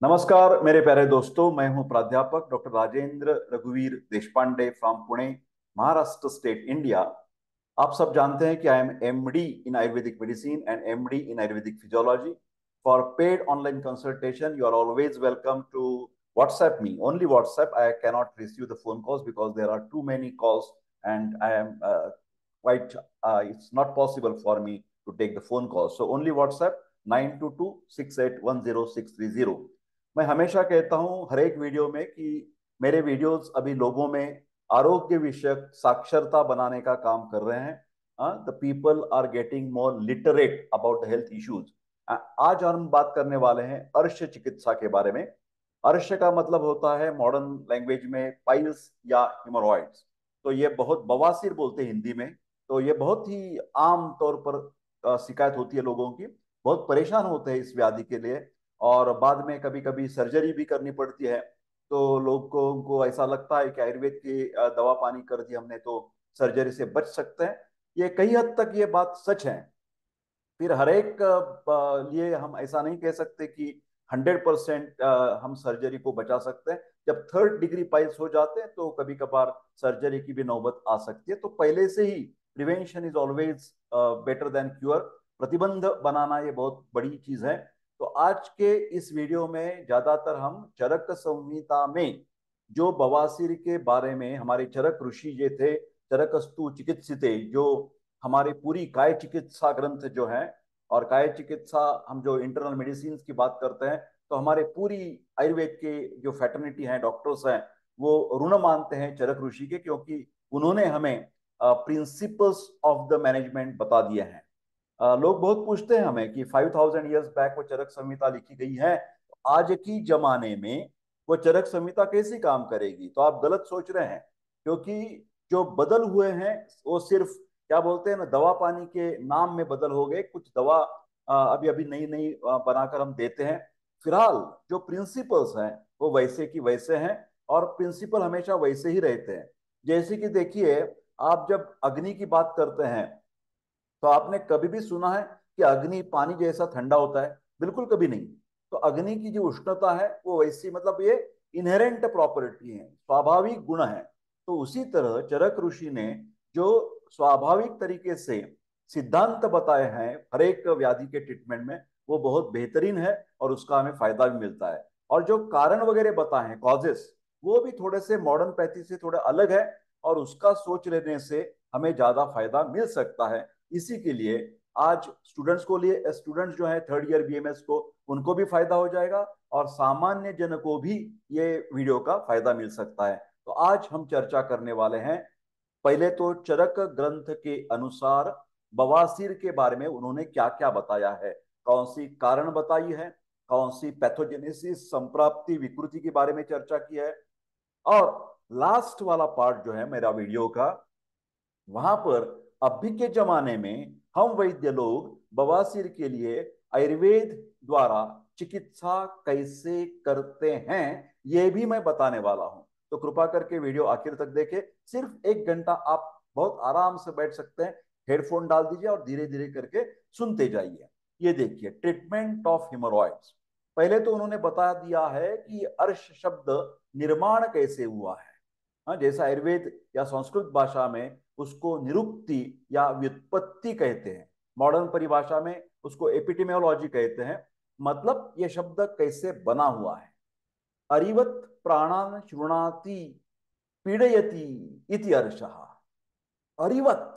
नमस्कार मेरे प्यारे दोस्तों। मैं हूं प्राध्यापक डॉक्टर राजेंद्र रघुवीर Deshpande from Pune, Maharashtra state, India. आप सब जानते हैं कि I am MD in Ayurvedic medicine and MD in Ayurvedic physiology. For paid online consultation you are always welcome to WhatsApp me. Only WhatsApp. I cannot receive the phone calls because there are too many calls, and I am quite. It's not possible for me to take the phone calls. So only WhatsApp 9226810630। मैं हमेशा कहता हूं हर एक video में कि मेरे videos अभी लोगों में आरोग्य विषयक साक्षरता बनाने का काम कर रहे हैं। The people are getting more literate about the health issues. आज हम बात करने वाले हैं अर्श चिकित्सा के बारे में। अर्श का मतलब होता है मॉडर्न लैंग्वेज में पाइल्स या हिमोरॉइड्स। तो ये बहुत बवासीर बोलते हैं हिंदी में। तो ये बहुत ही आम तौर पर शिकायत होती है लोगों की। बहुत परेशान होते हैं इस व्याधि के लिए, और बाद में कभी कभी सर्जरी भी करनी पड़ती है। तो लोगों को ऐसा लगता है कि आयुर्वेद की दवा पानी कर दी हमने तो सर्जरी से बच सकते हैं। ये कई हद तक ये बात सच है। फिर हर एक लिए हम ऐसा नहीं कह सकते कि 100% हम सर्जरी को बचा सकते हैं। जब थर्ड डिग्री पाइल्स हो जाते हैं तो कभी कभार सर्जरी की भी नौबत आ सकती है। तो पहले से ही prevention is always better than cure. प्रतिबंध बनाना ये बहुत बड़ी चीज है। तो आज के इस वीडियो में ज्यादातर हम चरक संहिता में जो बवासीर के बारे में हमारे चरक ऋषि जे थे, चरकस्तु चिकित्सिते, जो हमारे पूरी काय चिकित्सा ग्रंथ जो है, और काय चिकित्सा हम जो इंटरनल मेडिसिन की बात करते हैं तो हमारे पूरी आयुर्वेद के जो फैटर्निटी हैं, डॉक्टर्स हैं, वो ऋण मानते हैं चरक ऋषि के, क्योंकि उन्होंने हमें प्रिंसिपल्स ऑफ द मैनेजमेंट बता दिए हैं। लोग बहुत पूछते हैं हमें कि 5000 ईयर्स बैक वो चरक संहिता लिखी गई है, तो आज की जमाने में वो चरक संहिता कैसी काम करेगी? तो आप गलत सोच रहे हैं, क्योंकि जो बदल हुए हैं वो सिर्फ क्या बोलते हैं ना, दवा पानी के नाम में बदल हो गए। कुछ दवा अभी अभी नई नई बनाकर हम देते हैं। फिलहाल जो प्रिंसिपल्स हैं वो वैसे की वैसे हैं, और प्रिंसिपल हमेशा वैसे ही रहते हैं। जैसे कि देखिए, आप जब अग्नि की बात करते हैं तो आपने कभी भी सुना है कि अग्नि पानी जैसा ठंडा होता है? बिल्कुल कभी नहीं। तो अग्नि की जो उष्णता है वो वैसी, मतलब ये इनहेरेंट प्रॉपर्टी है, स्वाभाविक गुण है। तो उसी तरह चरक ऋषि ने जो स्वाभाविक तरीके से सिद्धांत बताए हैं हर एक व्याधि के ट्रीटमेंट में, वो बहुत बेहतरीन है और उसका हमें फायदा भी मिलता है। और जो कारण वगैरह बताए हैं, कॉजेस, वो भी थोड़े से मॉडर्न पैथी से थोड़ा अलग है, और उसका सोच लेने से हमें ज्यादा फायदा मिल सकता है। इसी के लिए आज स्टूडेंट्स को लिए, स्टूडेंट्स जो है थर्ड ईयर बीएमएस को, उनको भी फायदा हो जाएगा, और सामान्य जन को भी ये वीडियो का फायदा मिल सकता है। तो आज हम चर्चा करने वाले हैं, पहले तो चरक ग्रंथ के अनुसार बवासीर के बारे में उन्होंने क्या क्या बताया है, कौन सी कारण बताई है, कौन सी पैथोजेनेसिस, संप्राप्ति, विकृति के बारे में चर्चा की है। और लास्ट वाला पार्ट जो है मेरा वीडियो का, वहां पर अभी के जमाने में हम वैद्य लोग बवासीर के लिए आयुर्वेद द्वारा चिकित्सा कैसे करते हैं, ये भी मैं बताने वाला हूं। तो कृपा करके वीडियो आखिर तक देखें। सिर्फ 1 घंटा आप बहुत आराम से बैठ सकते हैं, हेडफोन डाल दीजिए और धीरे धीरे करके सुनते जाइए। ये देखिए, ट्रीटमेंट ऑफ हिमोरॉइड्स। पहले तो उन्होंने बता दिया है कि अर्श शब्द निर्माण कैसे हुआ है। हाँ, जैसा आयुर्वेद या संस्कृत भाषा में उसको निरुक्ति या व्युत्पत्ति कहते हैं, मॉडर्न परिभाषा में उसको एपिटेमियोलॉजी कहते हैं। मतलब ये शब्द कैसे बना हुआ है। अरिवत प्राणान शृणाति पीड़यति इति अर्षः। अरिवत,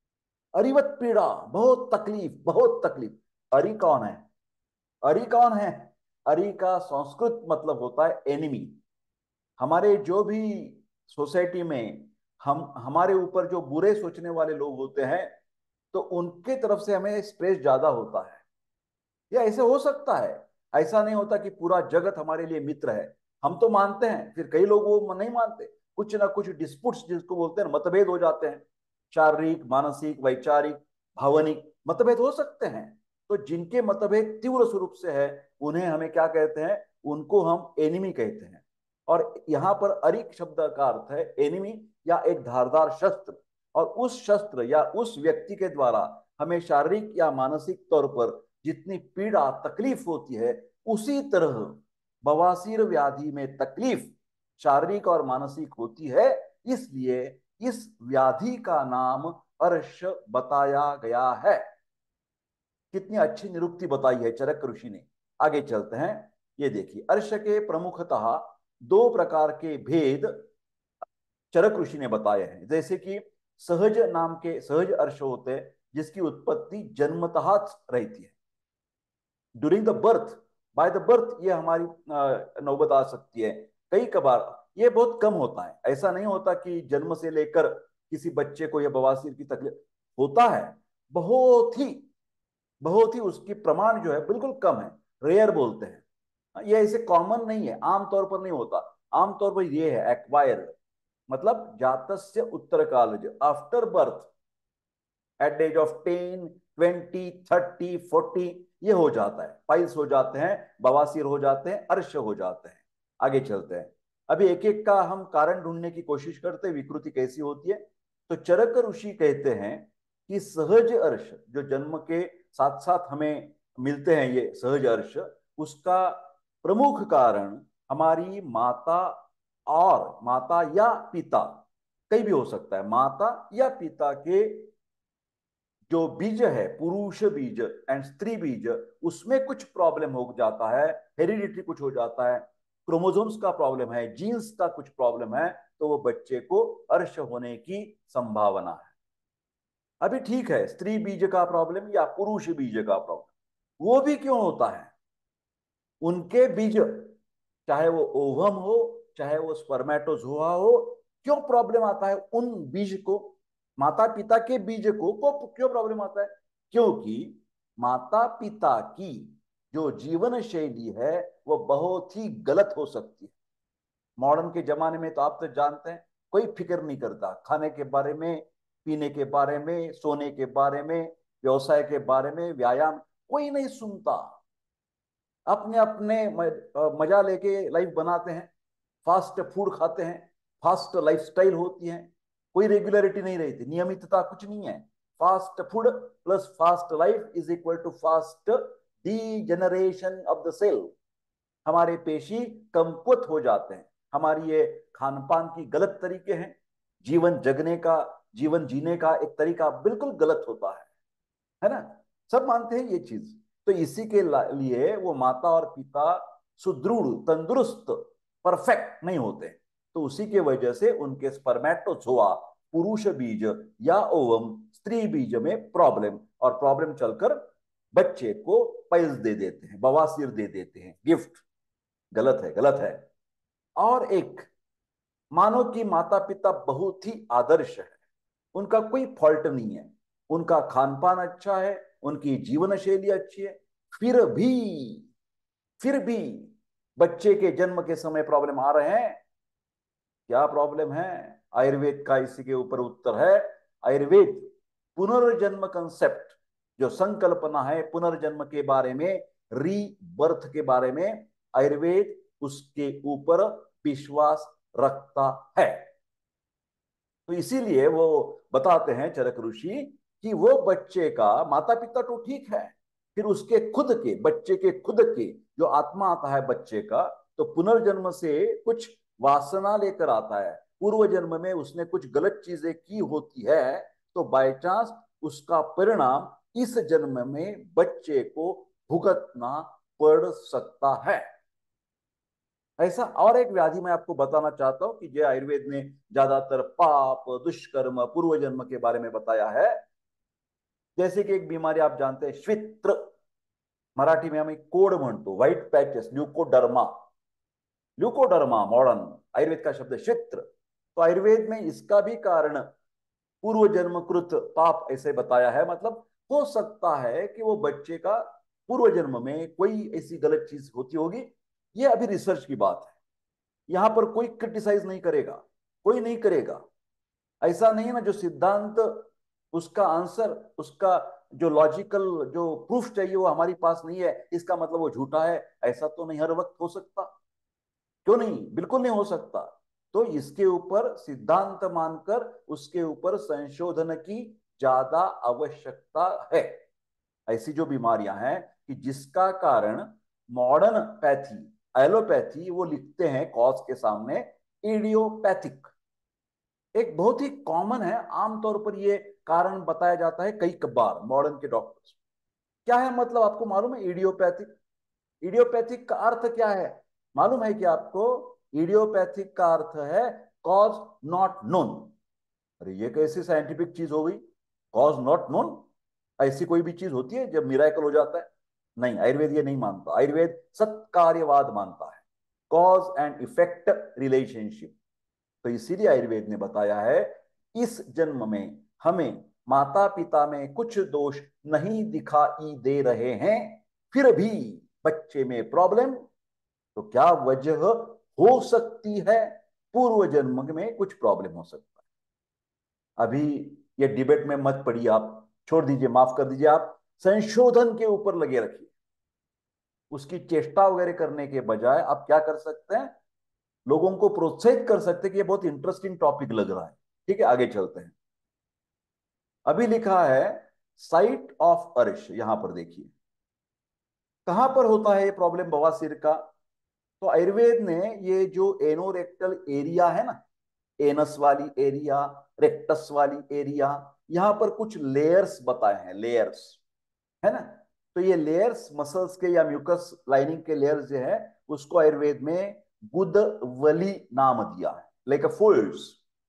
अरिवत पीड़ा, बहुत तकलीफ, बहुत तकलीफ। अरि कौन है? अरि कौन है? अरि का संस्कृत मतलब होता है एनिमी। हमारे जो भी सोसाइटी में हम हमारे ऊपर जो बुरे सोचने वाले लोग होते हैं, तो उनके तरफ से हमें स्ट्रेस ज्यादा होता है। या ऐसे हो सकता है, ऐसा नहीं होता कि पूरा जगत हमारे लिए मित्र है। हम तो मानते हैं, फिर कई लोग वो नहीं मानते। कुछ ना कुछ डिस्प्यूट्स जिसको बोलते हैं, मतभेद हो जाते हैं। शारीरिक, मानसिक, वैचारिक, भावनिक मतभेद हो सकते हैं। तो जिनके मतभेद तीव्र स्वरूप से है, उन्हें हमें क्या कहते हैं? उनको हम एनिमी कहते हैं। और यहाँ पर अरिक शब्द का अर्थ है एनिमी, या एक धारदार शस्त्र। और उस शस्त्र या उस व्यक्ति के द्वारा हमें शारीरिक या मानसिक तौर पर जितनी पीड़ा तकलीफ होती है, उसी तरह बवासीर व्याधि में तकलीफ शारीरिक और मानसिक होती है, इसलिए इस व्याधि का नाम अर्श बताया गया है। कितनी अच्छी निरुक्ति बताई है चरक ऋषि ने। आगे चलते हैं। ये देखिए, अर्श के प्रमुखतः दो प्रकार के भेद चरक ऋषि ने बताए हैं। जैसे कि सहज नाम के सहज अर्श होते हैं, जिसकी उत्पत्ति जन्मतः रहती है, during the birth, by the birth ये हमारी नौबत आ सकती है। कई कबार ये बहुत कम होता है, ऐसा नहीं होता कि जन्म से लेकर किसी बच्चे को यह बवासीर की तकलीफ होता है। बहुत ही उसकी प्रमाण जो है बिल्कुल कम है, रेयर बोलते हैं। ये ऐसे कॉमन नहीं है, आमतौर पर नहीं होता। आमतौर पर ये है एक्वायर, मतलब जातस्य उत्तर कालज, after birth, at the age of 10, 20, 30, 40 ये हो जाता है। पाइल्स हो जाते हैं, बवासीर हो जाते हैं, अर्श हो जाते हैं। आगे चलते हैं। अभी एक एक का हम कारण ढूंढने की कोशिश करते हैं, विकृति कैसी होती है। तो चरक ऋषि कहते हैं कि सहज अर्श जो जन्म के साथ साथ हमें मिलते हैं, ये सहज अर्श, उसका प्रमुख कारण हमारी माता, और माता या पिता, कहीं भी हो सकता है, माता या पिता के जो बीज है, पुरुष बीज एंड स्त्री बीज, उसमें कुछ प्रॉब्लम हो जाता है, हेरिडिटी कुछ हो जाता है, क्रोमोसोम्स का प्रॉब्लम है, जीन्स का कुछ प्रॉब्लम है, तो वो बच्चे को अर्श होने की संभावना है। अभी ठीक है, स्त्री बीज का प्रॉब्लम या पुरुष बीज का प्रॉब्लम, वो भी क्यों होता है? उनके बीज, चाहे वो ओवम हो चाहे वो स्पर्मेटोजोआ हो, क्यों प्रॉब्लम आता है उन बीज को? माता पिता के बीज को क्यों प्रॉब्लम आता है? क्योंकि माता पिता की जो जीवन शैली है वो बहुत ही गलत हो सकती है। मॉडर्न के जमाने में तो आप तो जानते हैं, कोई फिक्र नहीं करता खाने के बारे में, पीने के बारे में, सोने के बारे में, व्यवसाय के बारे में, व्यायाम, कोई नहीं सुनता। अपने अपने मजा लेके लाइफ बनाते हैं, फास्ट फूड खाते हैं, फास्ट लाइफस्टाइल होती है, कोई रेगुलरिटी नहीं रहती, नियमितता कुछ नहीं है। Fast food plus fast life is equal to fast degeneration of the cell. हमारे पेशी कमकुवत हो जाते हैं। हमारी ये खान पान की गलत तरीके हैं, जीवन जगने का, जीवन जीने का एक तरीका बिल्कुल गलत होता है ना? सब मानते हैं ये चीज। तो इसी के लिए वो माता और पिता सुदृढ़, तंदुरुस्त, परफेक्ट नहीं होते। तो उसी के वजह से उनके स्पर्मेटोजोआ, पुरुष बीज या ओवम, स्त्री बीज में प्रॉब्लम, और प्रॉब्लम चलकर बच्चे को पाइल्स दे देते हैं, बवासीर दे देते हैं, गिफ्ट। गलत है, गलत है। और एक, मानो कि माता पिता बहुत ही आदर्श है, उनका कोई फॉल्ट नहीं है, उनका खान पान अच्छा है, उनकी जीवन शैली अच्छी है, फिर भी फिर भी बच्चे के जन्म के समय प्रॉब्लम आ रहे हैं। क्या प्रॉब्लम है? आयुर्वेद का इसी के ऊपर उत्तर है। आयुर्वेद पुनर्जन्म कंसेप्ट, जो संकल्पना है पुनर्जन्म के बारे में, रीबर्थ के बारे में, आयुर्वेद उसके ऊपर विश्वास रखता है। तो इसीलिए वो बताते हैं चरक ऋषि कि वो बच्चे का माता पिता तो ठीक है, फिर उसके खुद के, बच्चे के खुद के जो आत्मा आता है बच्चे का, तो पुनर्जन्म से कुछ वासना लेकर आता है। पूर्व जन्म में उसने कुछ गलत चीजें की होती है, तो बाय चांस उसका परिणाम इस जन्म में बच्चे को भुगतना पड़ सकता है। ऐसा और एक व्याधि मैं आपको बताना चाहता हूं कि जो आयुर्वेद ने ज्यादातर पाप, दुष्कर्म, पूर्व जन्म के बारे में बताया है। जैसे कि एक बीमारी आप जानते हैं, श्वित्र, मराठी में हम कोड म्हणतो, white patches, leucoderma. Leucoderma modern Ayurveda का शब्द श्वित्र। तो आयुर्वेद में इसका भी कारण पूर्व जन्मकृत पाप ऐसे बताया है। मतलब हो सकता है कि वो बच्चे का पूर्व जन्म में कोई ऐसी गलत चीज होती होगी। ये अभी रिसर्च की बात है, यहां पर कोई क्रिटिसाइज नहीं करेगा, कोई नहीं करेगा। ऐसा नहीं है ना, जो सिद्धांत, उसका आंसर, उसका जो लॉजिकल जो प्रूफ चाहिए वो हमारे पास नहीं है, इसका मतलब वो झूठा है, ऐसा तो नहीं हर वक्त हो सकता। क्यों नहीं? बिल्कुल नहीं हो सकता। तो इसके ऊपर सिद्धांत मानकर उसके ऊपर संशोधन की ज्यादा आवश्यकता है। ऐसी जो बीमारियां हैं कि जिसका कारण मॉडर्न पैथी, एलोपैथी वो लिखते हैं कॉज के सामने इडियोपैथिक। एक बहुत ही कॉमन है, आमतौर पर ये कारण बताया जाता है कई बार मॉडर्न के डॉक्टर्स। क्या है मतलब आपको मालूम है इडियोपैथिक? इडियोपैथिक का अर्थ क्या है मालूम है कि आपको? इडियोपैथिक का अर्थ है कॉज नॉट नोन। अरे ये कैसी साइंटिफिक चीज हो गई, कॉज नॉट नोन? ऐसी कोई भी चीज होती है जब मिराकल हो जाता है? नहीं, आयुर्वेद ये नहीं मानता। आयुर्वेद सत्कार्यवाद मानता है, कॉज एंड इफेक्ट रिलेशनशिप। तो इसीलिए आयुर्वेद ने बताया है इस जन्म में हमें माता पिता में कुछ दोष नहीं दिखाई दे रहे हैं, फिर भी बच्चे में प्रॉब्लम। तो क्या वजह हो सकती है? पूर्व जन्म में कुछ प्रॉब्लम हो सकता है। अभी ये डिबेट में मत पड़िए आप, छोड़ दीजिए, माफ कर दीजिए। आप संशोधन के ऊपर लगे रखिए। उसकी चेष्टा वगैरह करने के बजाय आप क्या कर सकते हैं? लोगों को प्रोत्साहित कर सकते हैं कि ये बहुत इंटरेस्टिंग टॉपिक लग रहा है। ठीक है, आगे चलते हैं। अभी लिखा है साइट ऑफ अर्श, यहां पर देखिए कहां पर होता है ये प्रॉब्लम बवासीर का। तो आयुर्वेद ने ये जो एनोरेक्टल एरिया है ना, एनस वाली एरिया, रेक्टस वाली एरिया, यहां पर कुछ लेयर्स बताए हैं, लेयर्स, है ना। तो ये लेयर्स मसल्स के या म्यूकस लाइनिंग के लेयर्स जो है उसको आयुर्वेद में गुदवली नाम दिया है, like a folds,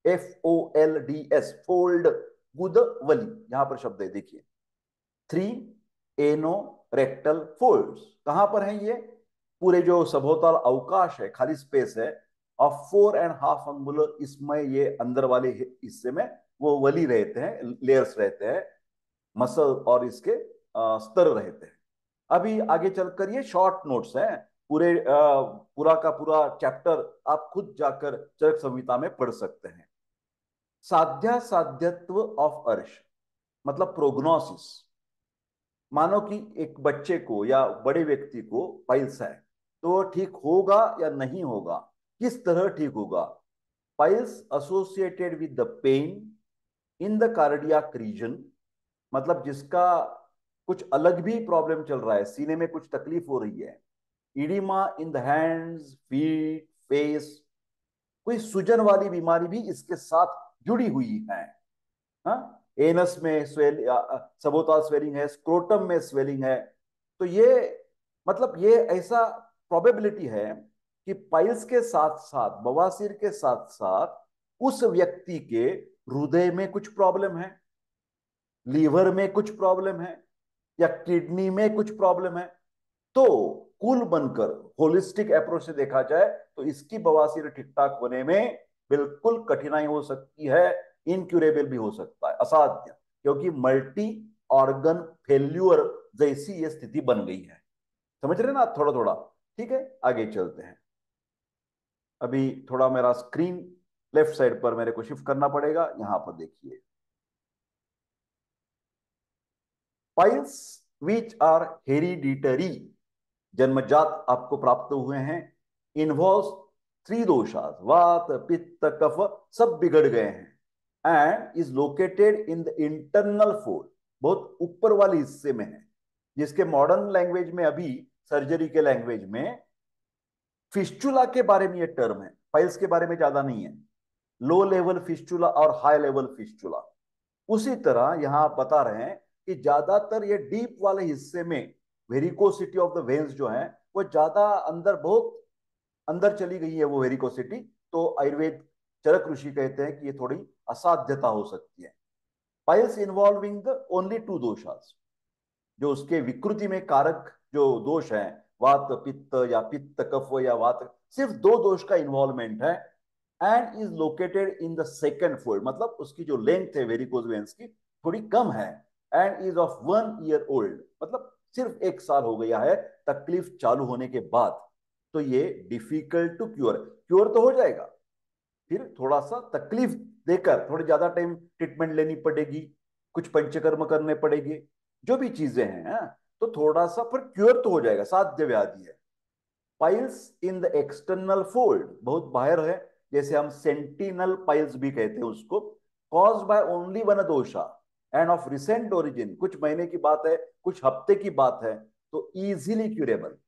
FOLDS, fold, गुदवली, यहां पर शब्द है देखिए। थ्री एनो रेक्टल फोल्ड्स कहां पर है ये? पूरे जो सभोताल अवकाश है, खाली स्पेस है ऑफ 4.5 अंगुलर, इसमें ये अंदर वाले हिस्से में वो वली रहते हैं, लेयर्स रहते हैं, मसल और इसके स्तर रहते हैं। अभी आगे चलकर ये शॉर्ट नोट्स हैं, पूरे पूरा का पूरा चैप्टर आप खुद जाकर चरक संहिता में पढ़ सकते हैं। साध्या साध्यत्व ऑफ अर्श मतलब प्रोग्नोसिस। मानो कि एक बच्चे को या बड़े व्यक्ति को पाइल्स है, तो ठीक होगा या नहीं होगा, किस तरह ठीक होगा? Piles associated with the pain in the cardiac region, मतलब जिसका कुछ अलग भी प्रॉब्लम चल रहा है, सीने में कुछ तकलीफ हो रही है। Edema in the hands, feet, face, कोई सूजन वाली बीमारी भी इसके साथ जुड़ी हुई है। हाँ, एनस में स्वेल, सबोता स्वेलिंग है, स्क्रोटम में स्वेलिंग है। तो ये मतलब ये ऐसा प्रोबेबिलिटी है कि पाइल्स के साथ साथ, बवासीर के साथ साथ उस व्यक्ति के हृदय में कुछ प्रॉब्लम है, लीवर में कुछ प्रॉब्लम है, या किडनी में कुछ प्रॉब्लम है। तो कुल बनकर होलिस्टिक अप्रोच से देखा जाए तो इसकी बवासीर ठीक ठाक होने में बिल्कुल कठिनाई हो सकती है, इनक्यूरेबल भी हो सकता है, असाध्य, क्योंकि मल्टी ऑर्गन फेल्यूअर जैसी ये स्थिति बन गई है। समझ रहे ना आप थोड़ा थोड़ा? ठीक है, आगे चलते हैं। अभी थोड़ा मेरा स्क्रीन लेफ्ट साइड पर मेरे को शिफ्ट करना पड़ेगा, यहां पर देखिए पाइल्स विच आर हेरिडिटरी, जन्मजात आपको प्राप्त हुए हैं, इन्वॉल्व थ्री दोषास, वात पित्त कफ सब बिगड़ गए हैं, and is located in the internal fold, बहुत ऊपर वाले हिस्से में है, जिसके मॉडर्न लैंग्वेज में, अभी सर्जरी के लैंग्वेज में फिस्चुला के बारे में ये टर्म है, पाइल्स के बारे में ज्यादा नहीं है। लो लेवल फिस्चुला और हाई लेवल फिस्चुला। उसी तरह यहां आप बता रहे हैं कि ज्यादातर ये डीप वाले हिस्से में वेरिकोसिटी ऑफ द वेन्स जो है वो ज्यादा अंदर, बहुत अंदर चली गई है वो वेरिकोसिटी। तो आयुर्वेद चरक ऋषि कहते हैं कि ये थोड़ी असाध्यता हो सकती है। Piles involving the only two doshas, जो उसके विकृति में कारक जो दोष है, वात पित्त या पित्त कफ या वात, सिर्फ दो दोष का इन्वॉल्वमेंट है, and is located in the second fold, मतलब उसकी जो लेंथ है वेरिकोज वेन्स की थोड़ी कम है, and is of 1 year old, मतलब सिर्फ 1 साल हो गया है तकलीफ चालू होने के बाद। तो ये डिफिकल्ट टू क्योर, क्योर तो हो जाएगा, फिर थोड़ा सा तकलीफ देकर थोड़ी ज्यादा टाइम ट्रीटमेंट लेनी पड़ेगी, कुछ पंचकर्म करने पड़ेंगे, जो भी चीजें हैं, हाँ? तो थोड़ा सा फिर क्योर तो हो जाएगा, साध्य व्याधि है। Piles in the external fold, बहुत बाहर है, जैसे हम सेंटिनल पाइल्स भी कहते हैं उसको, cause by only one dosha and of recent origin, कुछ महीने की बात है, कुछ हफ्ते की बात है, तो इजीली क्यूरेबल।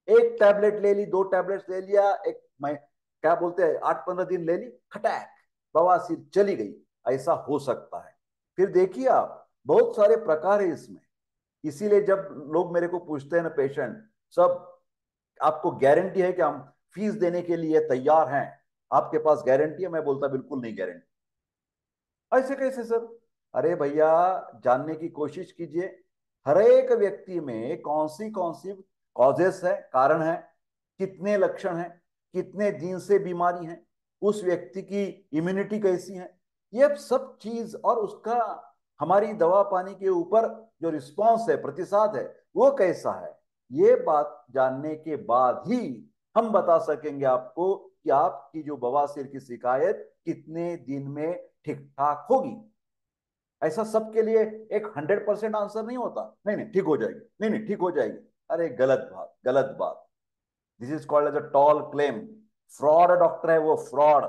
एक टैबलेट ले ली, दो टैबलेट्स ले लिया, एक मैं क्या बोलते हैं 8-15 दिन ले ली, खटैक बवासीर चली गई। ऐसा हो सकता है। फिर देखिए आप, बहुत सारे प्रकार है इसमें। इसीलिए जब लोग मेरे को पूछते हैं ना पेशेंट, सब आपको गारंटी है कि हम फीस देने के लिए तैयार हैं, आपके पास गारंटी है? मैं बोलता बिल्कुल नहीं गारंटी। ऐसे कैसे सर? अरे भैया, जानने की कोशिश कीजिए, हर एक व्यक्ति में कौन सी कॉजेस है, कारण है, कितने लक्षण हैं, कितने दिन से बीमारी है, उस व्यक्ति की इम्यूनिटी कैसी है, ये सब चीज, और उसका हमारी दवा पानी के ऊपर जो रिस्पॉन्स है, प्रतिसाद है, वो कैसा है, ये बात जानने के बाद ही हम बता सकेंगे आपको कि आपकी जो बवासीर की शिकायत कितने दिन में ठीक ठाक होगी। ऐसा सबके लिए एक 100% आंसर नहीं होता, नहीं नहीं ठीक हो जाएगी, नहीं नहीं ठीक हो जाएगी। अरे गलत बात, गलत बात। This is called as a tall claim. Fraud doctor है वो, फ्रॉड,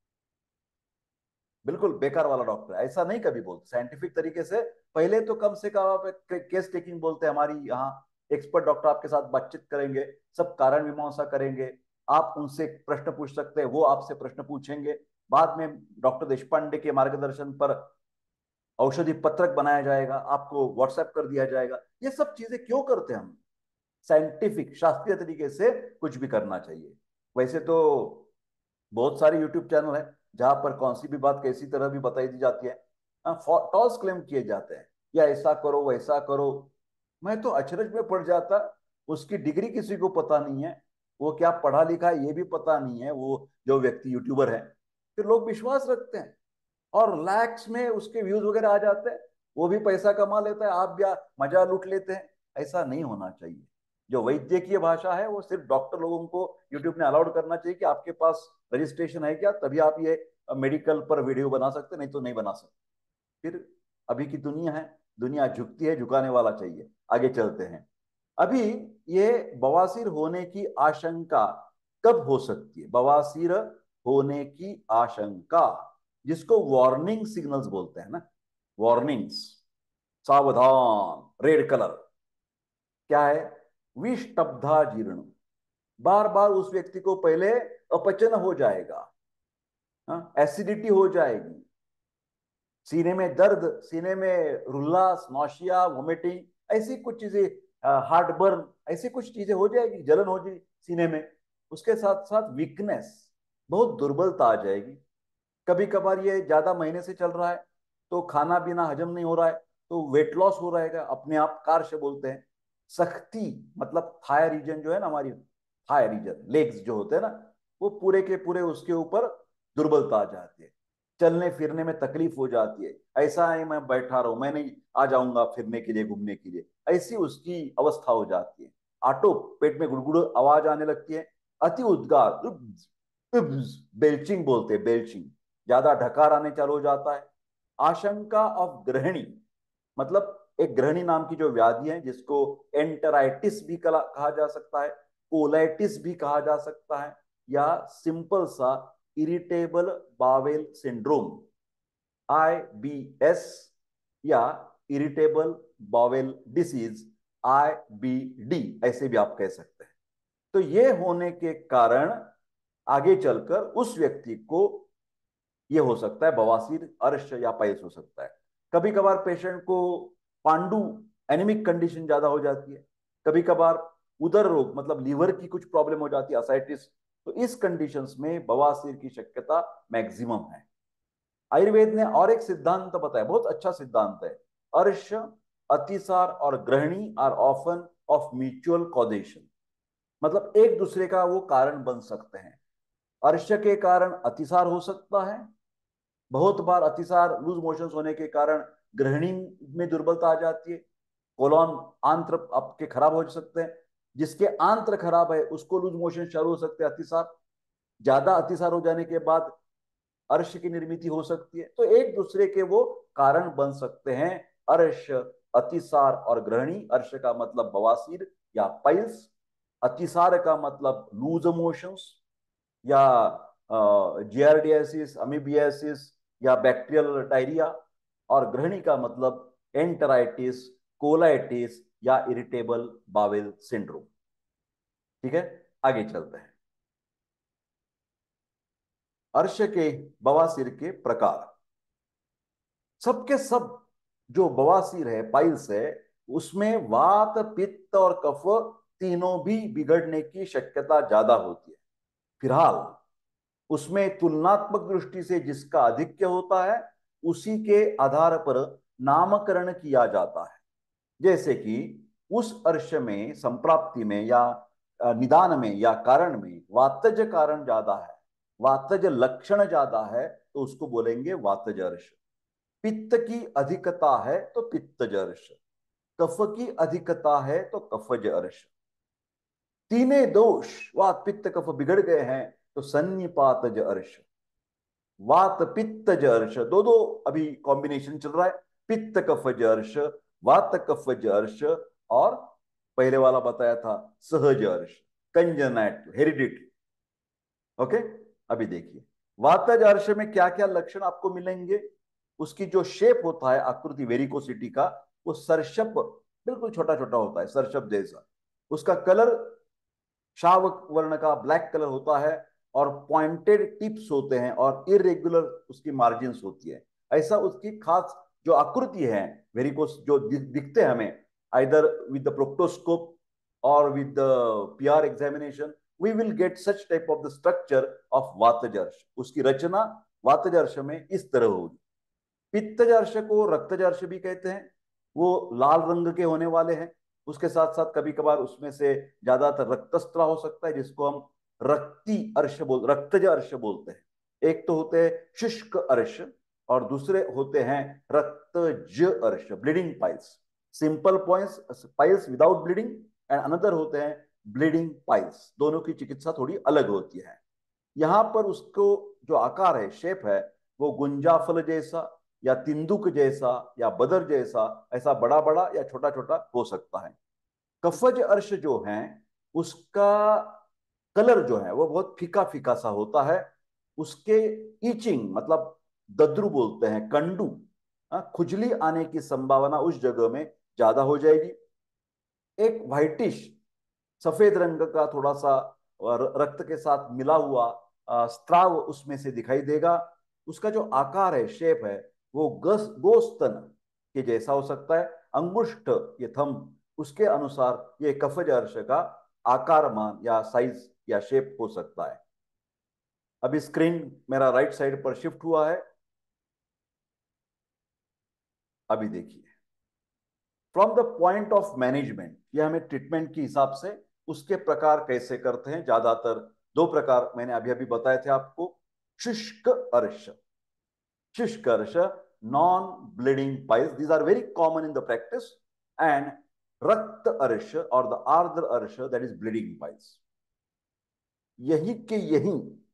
बिल्कुल बेकार वाला डॉक्टर है। ऐसा नहीं कभी बोलते साइंटिफिक तरीके से। पहले तो कम से कम आप केस टेकिंग बोलते हैं, हमारी यहाँ एक्सपर्ट डॉक्टर आपके साथ बातचीत करेंगे, सब कारण मीमांसा करेंगे, आप उनसे प्रश्न पूछ सकते हैं, वो आपसे प्रश्न पूछेंगे। बाद में डॉक्टर देशपांडे के मार्गदर्शन पर औषधि पत्रक बनाया जाएगा, आपको व्हाट्सएप कर दिया जाएगा। ये सब चीजें क्यों करते हैं हम? साइंटिफिक शास्त्रीय तरीके से कुछ भी करना चाहिए। वैसे तो बहुत सारे यूट्यूब चैनल है जहां पर कौन सी भी बात कैसी तरह भी बताई दी जाती है, टॉस क्लेम किए जाते हैं, या ऐसा करो वैसा करो। मैं तो अचरज में पड़ जाता, उसकी डिग्री किसी को पता नहीं है, वो क्या पढ़ा लिखा है ये भी पता नहीं है, वो जो व्यक्ति यूट्यूबर है, फिर लोग विश्वास रखते हैं और लैक्स में उसके व्यूज वगैरह आ जाते हैं, वो भी पैसा कमा लेता है, आप भी मजा लूट लेते हैं। ऐसा नहीं होना चाहिए। जो वैद्यकीय भाषा है वो सिर्फ डॉक्टर लोगों को यूट्यूब ने अलाउड करना चाहिए कि आपके पास रजिस्ट्रेशन है क्या, तभी आप ये मेडिकल पर वीडियो बना सकते, नहीं तो नहीं बना सकते। फिर अभी की दुनिया है, दुनिया झुकती है, झुकाने वाला चाहिए। आगे चलते हैं। अभी ये बवासीर होने की आशंका कब हो सकती है? बवासीर होने की आशंका, जिसको वार्निंग सिग्नल्स बोलते हैं ना, वार्निंग्स, सावधान, रेड कलर, क्या है? विष्टब्धा जीर्ण, बार बार उस व्यक्ति को पहले अपचन हो जाएगा, एसिडिटी हो जाएगी, सीने में दर्द, सीने में रुल्लास, नौशिया, वोमिटिंग, ऐसी कुछ चीजें, हार्ट बर्न, ऐसी कुछ चीजें हो जाएगी, जलन हो जाएगी सीने में। उसके साथ साथ वीकनेस, बहुत दुर्बलता आ जाएगी। कभी कभार ये ज्यादा महीने से चल रहा है तो खाना पीना हजम नहीं हो रहा है, तो वेट लॉस हो रहेगा, अपने आप कार्श बोलते हैं। सख्ती, मतलब थाई रीजन जो है ना, हमारी थाई रीजन, लेग्स जो होते हैं ना, वो पूरे के पूरे उसके ऊपर दुर्बलता आ जाती है, चलने फिरने में तकलीफ हो जाती है। ऐसा है मैं बैठा रहूं, मैं नहीं आ जाऊंगा फिरने के लिए, घूमने के लिए, ऐसी उसकी अवस्था हो जाती है। आटो, पेट में गुड़गुड़ आवाज आने लगती है, अति उद्गार, बेल्चिंग बोलते हैं, बेल्चिंग, ज्यादा ढकार आने चालू हो जाता है। आशंका ऑफ ग्रहणी, मतलब एक ग्रहणी नाम की जो व्याधि है, जिसको एंटराइटिस भी कहा जा सकता है, कोलाइटिस भी कहा जा सकता है, या सिंपल सा इरिटेबल बावेल सिंड्रोम, IBS, या इरिटेबल बावेल डिसीज, IBD, ऐसे भी आप कह सकते हैं। तो ये होने के कारण आगे चलकर उस व्यक्ति को ये हो सकता है बवासीर, अर्श या पाइल्स हो सकता है। कभी कभार पेशेंट को पांडु, एनिमिक कंडीशन ज्यादा हो जाती है, कभी कभार उदर रोग, मतलब लीवर की कुछ प्रॉब्लम हो जाती है, असाइटिस। तो इस कंडीशंस में बवासीर की शक्यता मैक्सिमम है। आयुर्वेद ने और एक सिद्धांत बताया, बहुत अच्छा सिद्धांत है, अर्श, अतिसार और ग्रहणी are often of mutual causation, मतलब एक दूसरे का वो कारण बन सकते हैं। अर्श के कारण अतिसार हो सकता है, बहुत बार अतिसार लूज मोशंस होने के कारण ग्रहणी में दुर्बलता आ जाती है, कोलॉन, आंत्र आपके खराब हो सकते हैं, जिसके आंत्र खराब है उसको लूज मोशन चालू हो सकते हैं, अतिसार, ज्यादा अतिसार हो जाने के बाद अर्श की निर्मित हो सकती है। तो एक दूसरे के वो कारण बन सकते हैं, अर्श, अतिसार और ग्रहणी। अर्श का मतलब बवासीर या पाइल्स, अतिसार का मतलब लूज मोशंस या जियार्डियासिस, अमीबियासिस या बैक्टीरियल डायरिया, और ग्रहणी का मतलब एंटराइटिस, कोलाइटिस या इरिटेबल बावेल सिंड्रोम। ठीक है, आगे चलते हैं। अर्श के बवासीर के प्रकार। सबके सब जो बवासीर है, पाइल्स है, उसमें वात पित्त और कफ तीनों भी बिगड़ने की शक्यता ज्यादा होती है। फिलहाल उसमें तुलनात्मक दृष्टि से जिसका आधिक्य होता है उसी के आधार पर नामकरण किया जाता है। जैसे कि उस अर्श में, संप्राप्ति में या निदान में या कारण में वातज कारण ज्यादा है, वातज लक्षण ज्यादा है, तो उसको बोलेंगे वातज अर्श। पित्त की अधिकता है तो पित्तज अर्श, कफ की अधिकता है तो कफज अर्श। तीने दोष वात पित्त कफ बिगड़ गए हैं तो सन्निपातज अर्श। वात पित्तज अर्श, दो दो अभी कॉम्बिनेशन चल रहा है, पित्त कफज अर्श, वात कफज अर्श, और पहले वाला बताया था सहज अर्श, कंजनाइट हेरिडिटी। ओके, अभी देखिए वातज अर्श में क्या क्या लक्षण आपको मिलेंगे। उसकी जो शेप होता है, आकृति वेरिकोसिटी का, वो सरशप, बिल्कुल छोटा छोटा होता है सरशप जैसा। उसका कलर शावक वर्ण का ब्लैक कलर होता है, और पॉइंटेड टिप्स होते हैं और इरेगुलर उसकी मार्जिन्स होती है। ऐसा उसकी खास जो आकृति है वेरिकोस जो दिखते हैं हमें, आइदर विद द प्रोक्टोस्कोप और with the PR examination, we will get such type of the structure of वातजर्श। उसकी रचना वातजर्श में इस तरह होगी। पित्तजर्श को रक्तजर्श भी कहते हैं। वो लाल रंग के होने वाले हैं, उसके साथ साथ कभी कभार उसमें से ज्यादातर रक्तस्त्र हो सकता है, जिसको हम रक्तज अर्श बोलते हैं। एक तो होते हैं शुष्क अर्श, और दूसरे होते हैं रक्तज अर्श, bleeding piles. Simple points piles without bleeding, and another होते हैं ब्लीडिंग पाइल्स। दोनों की चिकित्सा थोड़ी अलग होती है। यहां पर उसको जो आकार है, शेप है, वो गुंजाफल जैसा या तिंदुक जैसा या बदर जैसा, ऐसा बड़ा बड़ा या छोटा छोटा हो सकता है। कफज अर्श जो है, उसका कलर जो है वो बहुत फीका फीका सा होता है। उसके ईचिंग मतलब दद्रु बोलते हैं, कंडू, खुजली आने की संभावना उस जगह में ज्यादा हो जाएगी। एक व्हाइटिश सफेद रंग का थोड़ा सा रक्त के साथ मिला हुआ स्त्राव उसमें से दिखाई देगा। उसका जो आकार है, शेप है, वो गोस्तन के जैसा हो सकता है। अंगुष्ठ, ये थंब, उसके अनुसार ये कफज अर्श का आकार मान या साइज या शेप हो सकता है। अभी स्क्रीन मेरा राइट साइड पर शिफ्ट हुआ है, अभी देखिए। From the point of management, ये हमें ट्रीटमेंट के हिसाब से उसके प्रकार कैसे करते हैं। ज्यादातर दो प्रकार मैंने अभी अभी बताए थे आपको। शुष्क अर्श, शुष्क अर्श, non bleeding piles, these are very common in the practice. And रक्त अर्श और द आर्द्र अर्श, दैट इज ब्लीडिंग पाइल्स। यही के यही,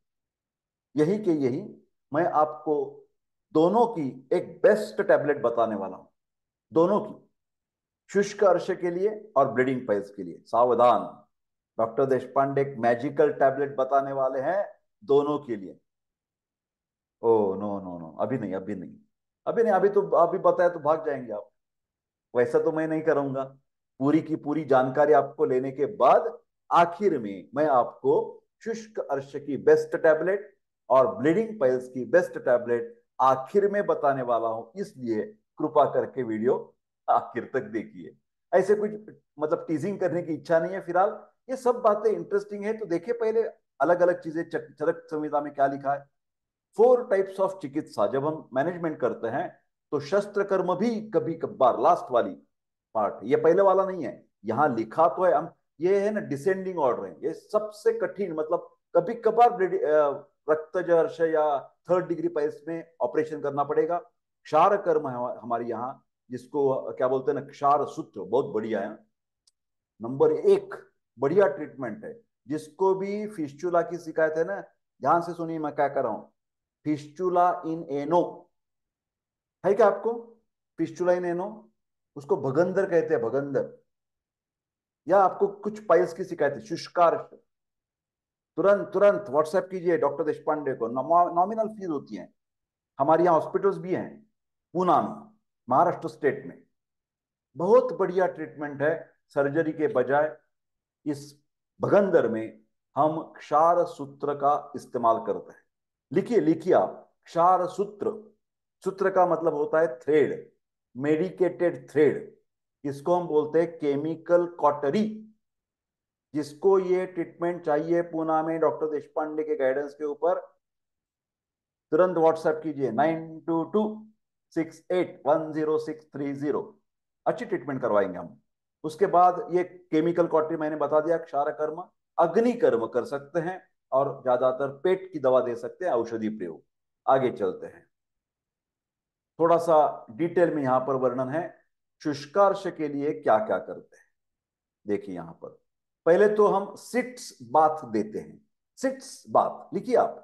यही के यही मैं आपको दोनों की एक बेस्ट टैबलेट बताने वाला हूं। दोनों की, शुष्क अर्श के लिए और ब्लीडिंग पाइल्स के लिए। सावधान, डॉक्टर देशपांडे एक मैजिकल टैबलेट बताने वाले हैं दोनों के लिए। ओ नो नो नो, अभी नहीं, अभी नहीं, अभी नहीं। अभी तो अभी बताया तो भाग जाएंगे आप। वैसा तो मैं नहीं करूंगा। पूरी की पूरी जानकारी आपको लेने के बाद आखिर में मैं आपको शुष्क अर्श की बेस्ट टैबलेट और ब्लीडिंग पाइल्स की बेस्ट टैबलेट आखिर में बताने वाला हूं। इसलिए कृपा करके वीडियो आखिर तक देखिए। ऐसे कुछ मतलब टीजिंग करने की इच्छा नहीं है फिलहाल। ये सब बातें इंटरेस्टिंग है तो देखिए पहले अलग अलग चीजें। चरक संहिता में क्या लिखा है? 4 टाइप्स ऑफ चिकित्सा जब हम मैनेजमेंट करते हैं, तो शस्त्र कर्म भी कभी कभार, लास्ट वाली पार्ट, ये पहले वाला नहीं है, यहां लिखा तो है। हम ये है ना, डिसेंडिंग ऑर्डर है, ये सबसे कठिन। मतलब कभी कभार रक्तजर्श या थर्ड डिग्री पाइल्स में ऑपरेशन करना पड़ेगा। क्षार कर्म है हमारे यहाँ, जिसको क्या बोलते हैं ना, क्षार सूत्र, बहुत बढ़िया है। नंबर 1 बढ़िया ट्रीटमेंट है। जिसको भी फिस्चुला की शिकायत है ना, ध्यान से सुनिए मैं क्या कर रहा हूं। फिस्चुला इन एनो है क्या आपको? फिस्चुला इन एनो, उसको भगंदर कहते हैं, भगंदर। या आपको कुछ पाइल्स की शिकायत है, शुष्कार, तुरंत तुरंत व्हाट्सएप कीजिए डॉक्टर देशपांडे को। नॉमिनल फीस होती है। हमारे यहाँ हॉस्पिटल्स भी हैं, पूना में, महाराष्ट्र स्टेट में। बहुत बढ़िया ट्रीटमेंट है सर्जरी के बजाय। इस भगंदर में हम क्षार सूत्र का इस्तेमाल करते हैं। लिखिए लिखिए आप, क्षार सूत्र। सूत्र का मतलब होता है थ्रेड, मेडिकेटेड थ्रेड। इसको हम बोलते हैं केमिकल कॉटरी। जिसको ये ट्रीटमेंट चाहिए पूना में डॉक्टर देशपांडे के गाइडेंस के ऊपर, तुरंत व्हाट्सएप कीजिए 9226810630। अच्छी ट्रीटमेंट करवाएंगे हम। उसके बाद ये केमिकल कॉटरी मैंने बता दिया, क्षार कर्म। अग्नि कर्म कर सकते हैं, और ज्यादातर पेट की दवा दे सकते हैं, औषधि प्रयोग। आगे चलते हैं, थोड़ा सा डिटेल में यहां पर वर्णन है शुष्कार्श के लिए क्या क्या करते हैं। देखिए यहां पर पहले तो हम सिट्स बाथ देते हैं। सिट्स बाथ लिखिए आप,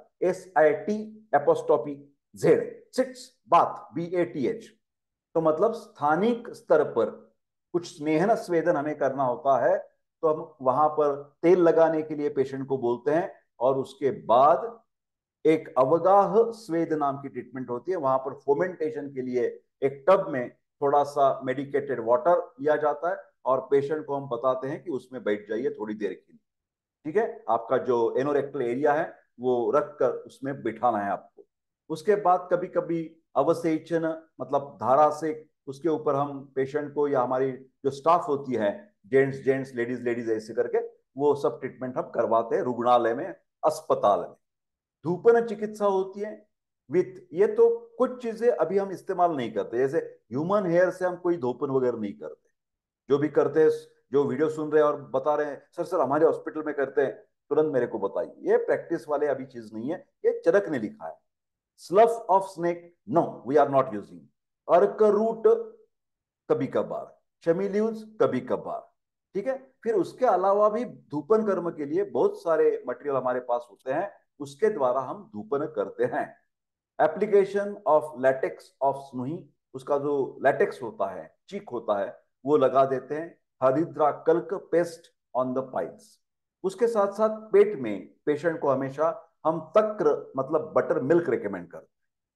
SIT सिट्स बाथ, BATH। तो मतलब स्थानिक स्तर पर कुछ स्नेहन स्वेदन हमें करना होता है, तो हम वहां पर तेल लगाने के लिए पेशेंट को बोलते हैं। और उसके बाद एक अवगाह स्वेद नाम की ट्रीटमेंट होती है, वहां पर फोमेंटेशन के लिए एक टब में थोड़ा सा मेडिकेटेड वाटर लिया जाता है, और पेशेंट को हम बताते हैं कि उसमें बैठ जाइए थोड़ी देर के लिए। ठीक है, आपका जो एनोरेक्टल एरिया है वो रख कर उसमें बिठाना है आपको। उसके बाद कभी कभी अवसेचन, मतलब धारा से उसके ऊपर हम पेशेंट को, या हमारी जो स्टाफ होती है, जेंट्स जेंट्स लेडीज लेडीज ऐसे करके, वो सब ट्रीटमेंट हम करवाते हैं रुग्णालय में, अस्पताल में। धूपन चिकित्सा होती है विथ, ये तो कुछ चीजें अभी हम इस्तेमाल नहीं करते, जैसे ह्यूमन हेयर से हम कोई धूपन वगैरह नहीं करते। जो भी करते हैं, जो वीडियो सुन रहे हैं और बता रहे हैं सर सर हमारे हॉस्पिटल में करते हैं, तुरंत मेरे को बताइए, ये प्रैक्टिस वाले अभी चीज नहीं है। ये चरक ने लिखा है। Slough of snake, no we are not using. अर्क रूट कभी कभार, शमील्यूज कभी कभार। ठीक है, फिर उसके अलावा भी धूपन कर्म के लिए बहुत सारे मटेरियल हमारे पास होते हैं, उसके द्वारा हम धूपन करते हैं। एप्लीकेशन ऑफ लैटेक्स ऑफ स्नूही, उसका जो लैटेक्स होता है, चीक होता है, वो लगा देते हैं। हरिद्रा कल्क पेस्ट ऑन द पाइल्स। उसके साथ साथ पेट में पेशेंट को हमेशा हम तक्र, मतलब बटर मिल्क रिकमेंड करते हैं।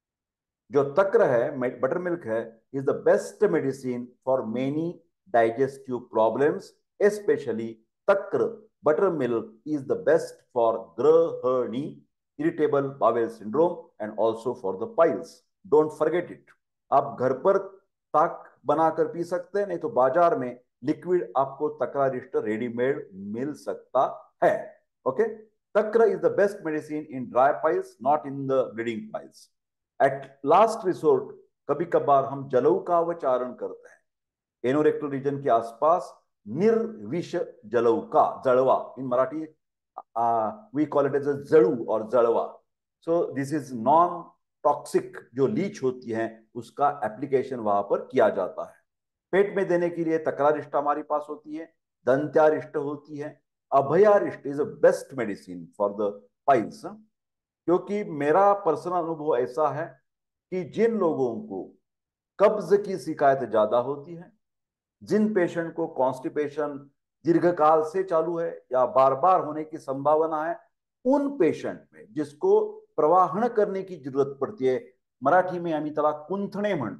जो तक्र है, बटर मिल्क है, is the best medicine for many digestive problems, especially तक्र। Butter milk is the best for ग्रहणी, irritable bowel syndrome and also for the piles. Don't forget it. आप घर पर ताक बनाकर पी सकते हैं, नहीं तो बाजार में लिक्विड आपको तक्रारिष्ट रेडीमेड मिल सकता है। ओके, तक्र is the best medicine in dry piles, not in the bleeding piles. At last resort कभी कभार हम जलऊ का उच्चारण करते हैं एनोरेक्टल रीजन के आसपास। निर्विष जलऊ का, जड़वा in Marathi we call it as जड़ू और जड़वा। So this is non toxic, जो लीच होती है उसका एप्लीकेशन वहां पर किया जाता है। पेट में देने के लिए तक्रारिष्ट हमारे पास होती है, दंत्यारिष्ट होती है। अभयारिष्ट is a best medicine for the piles. क्योंकि मेरा पर्सनल अनुभव ऐसा है कि जिन लोगों को कब्ज की शिकायत ज्यादा होती है, जिन पेशेंट को कॉन्स्टिपेशन दीर्घकाल से चालू है या बार बार होने की संभावना है, उन पेशेंट में जिसको प्रवाहन करने की जरूरत पड़ती है, मराठी में आम्ही त्याला कुंथणे म्हण,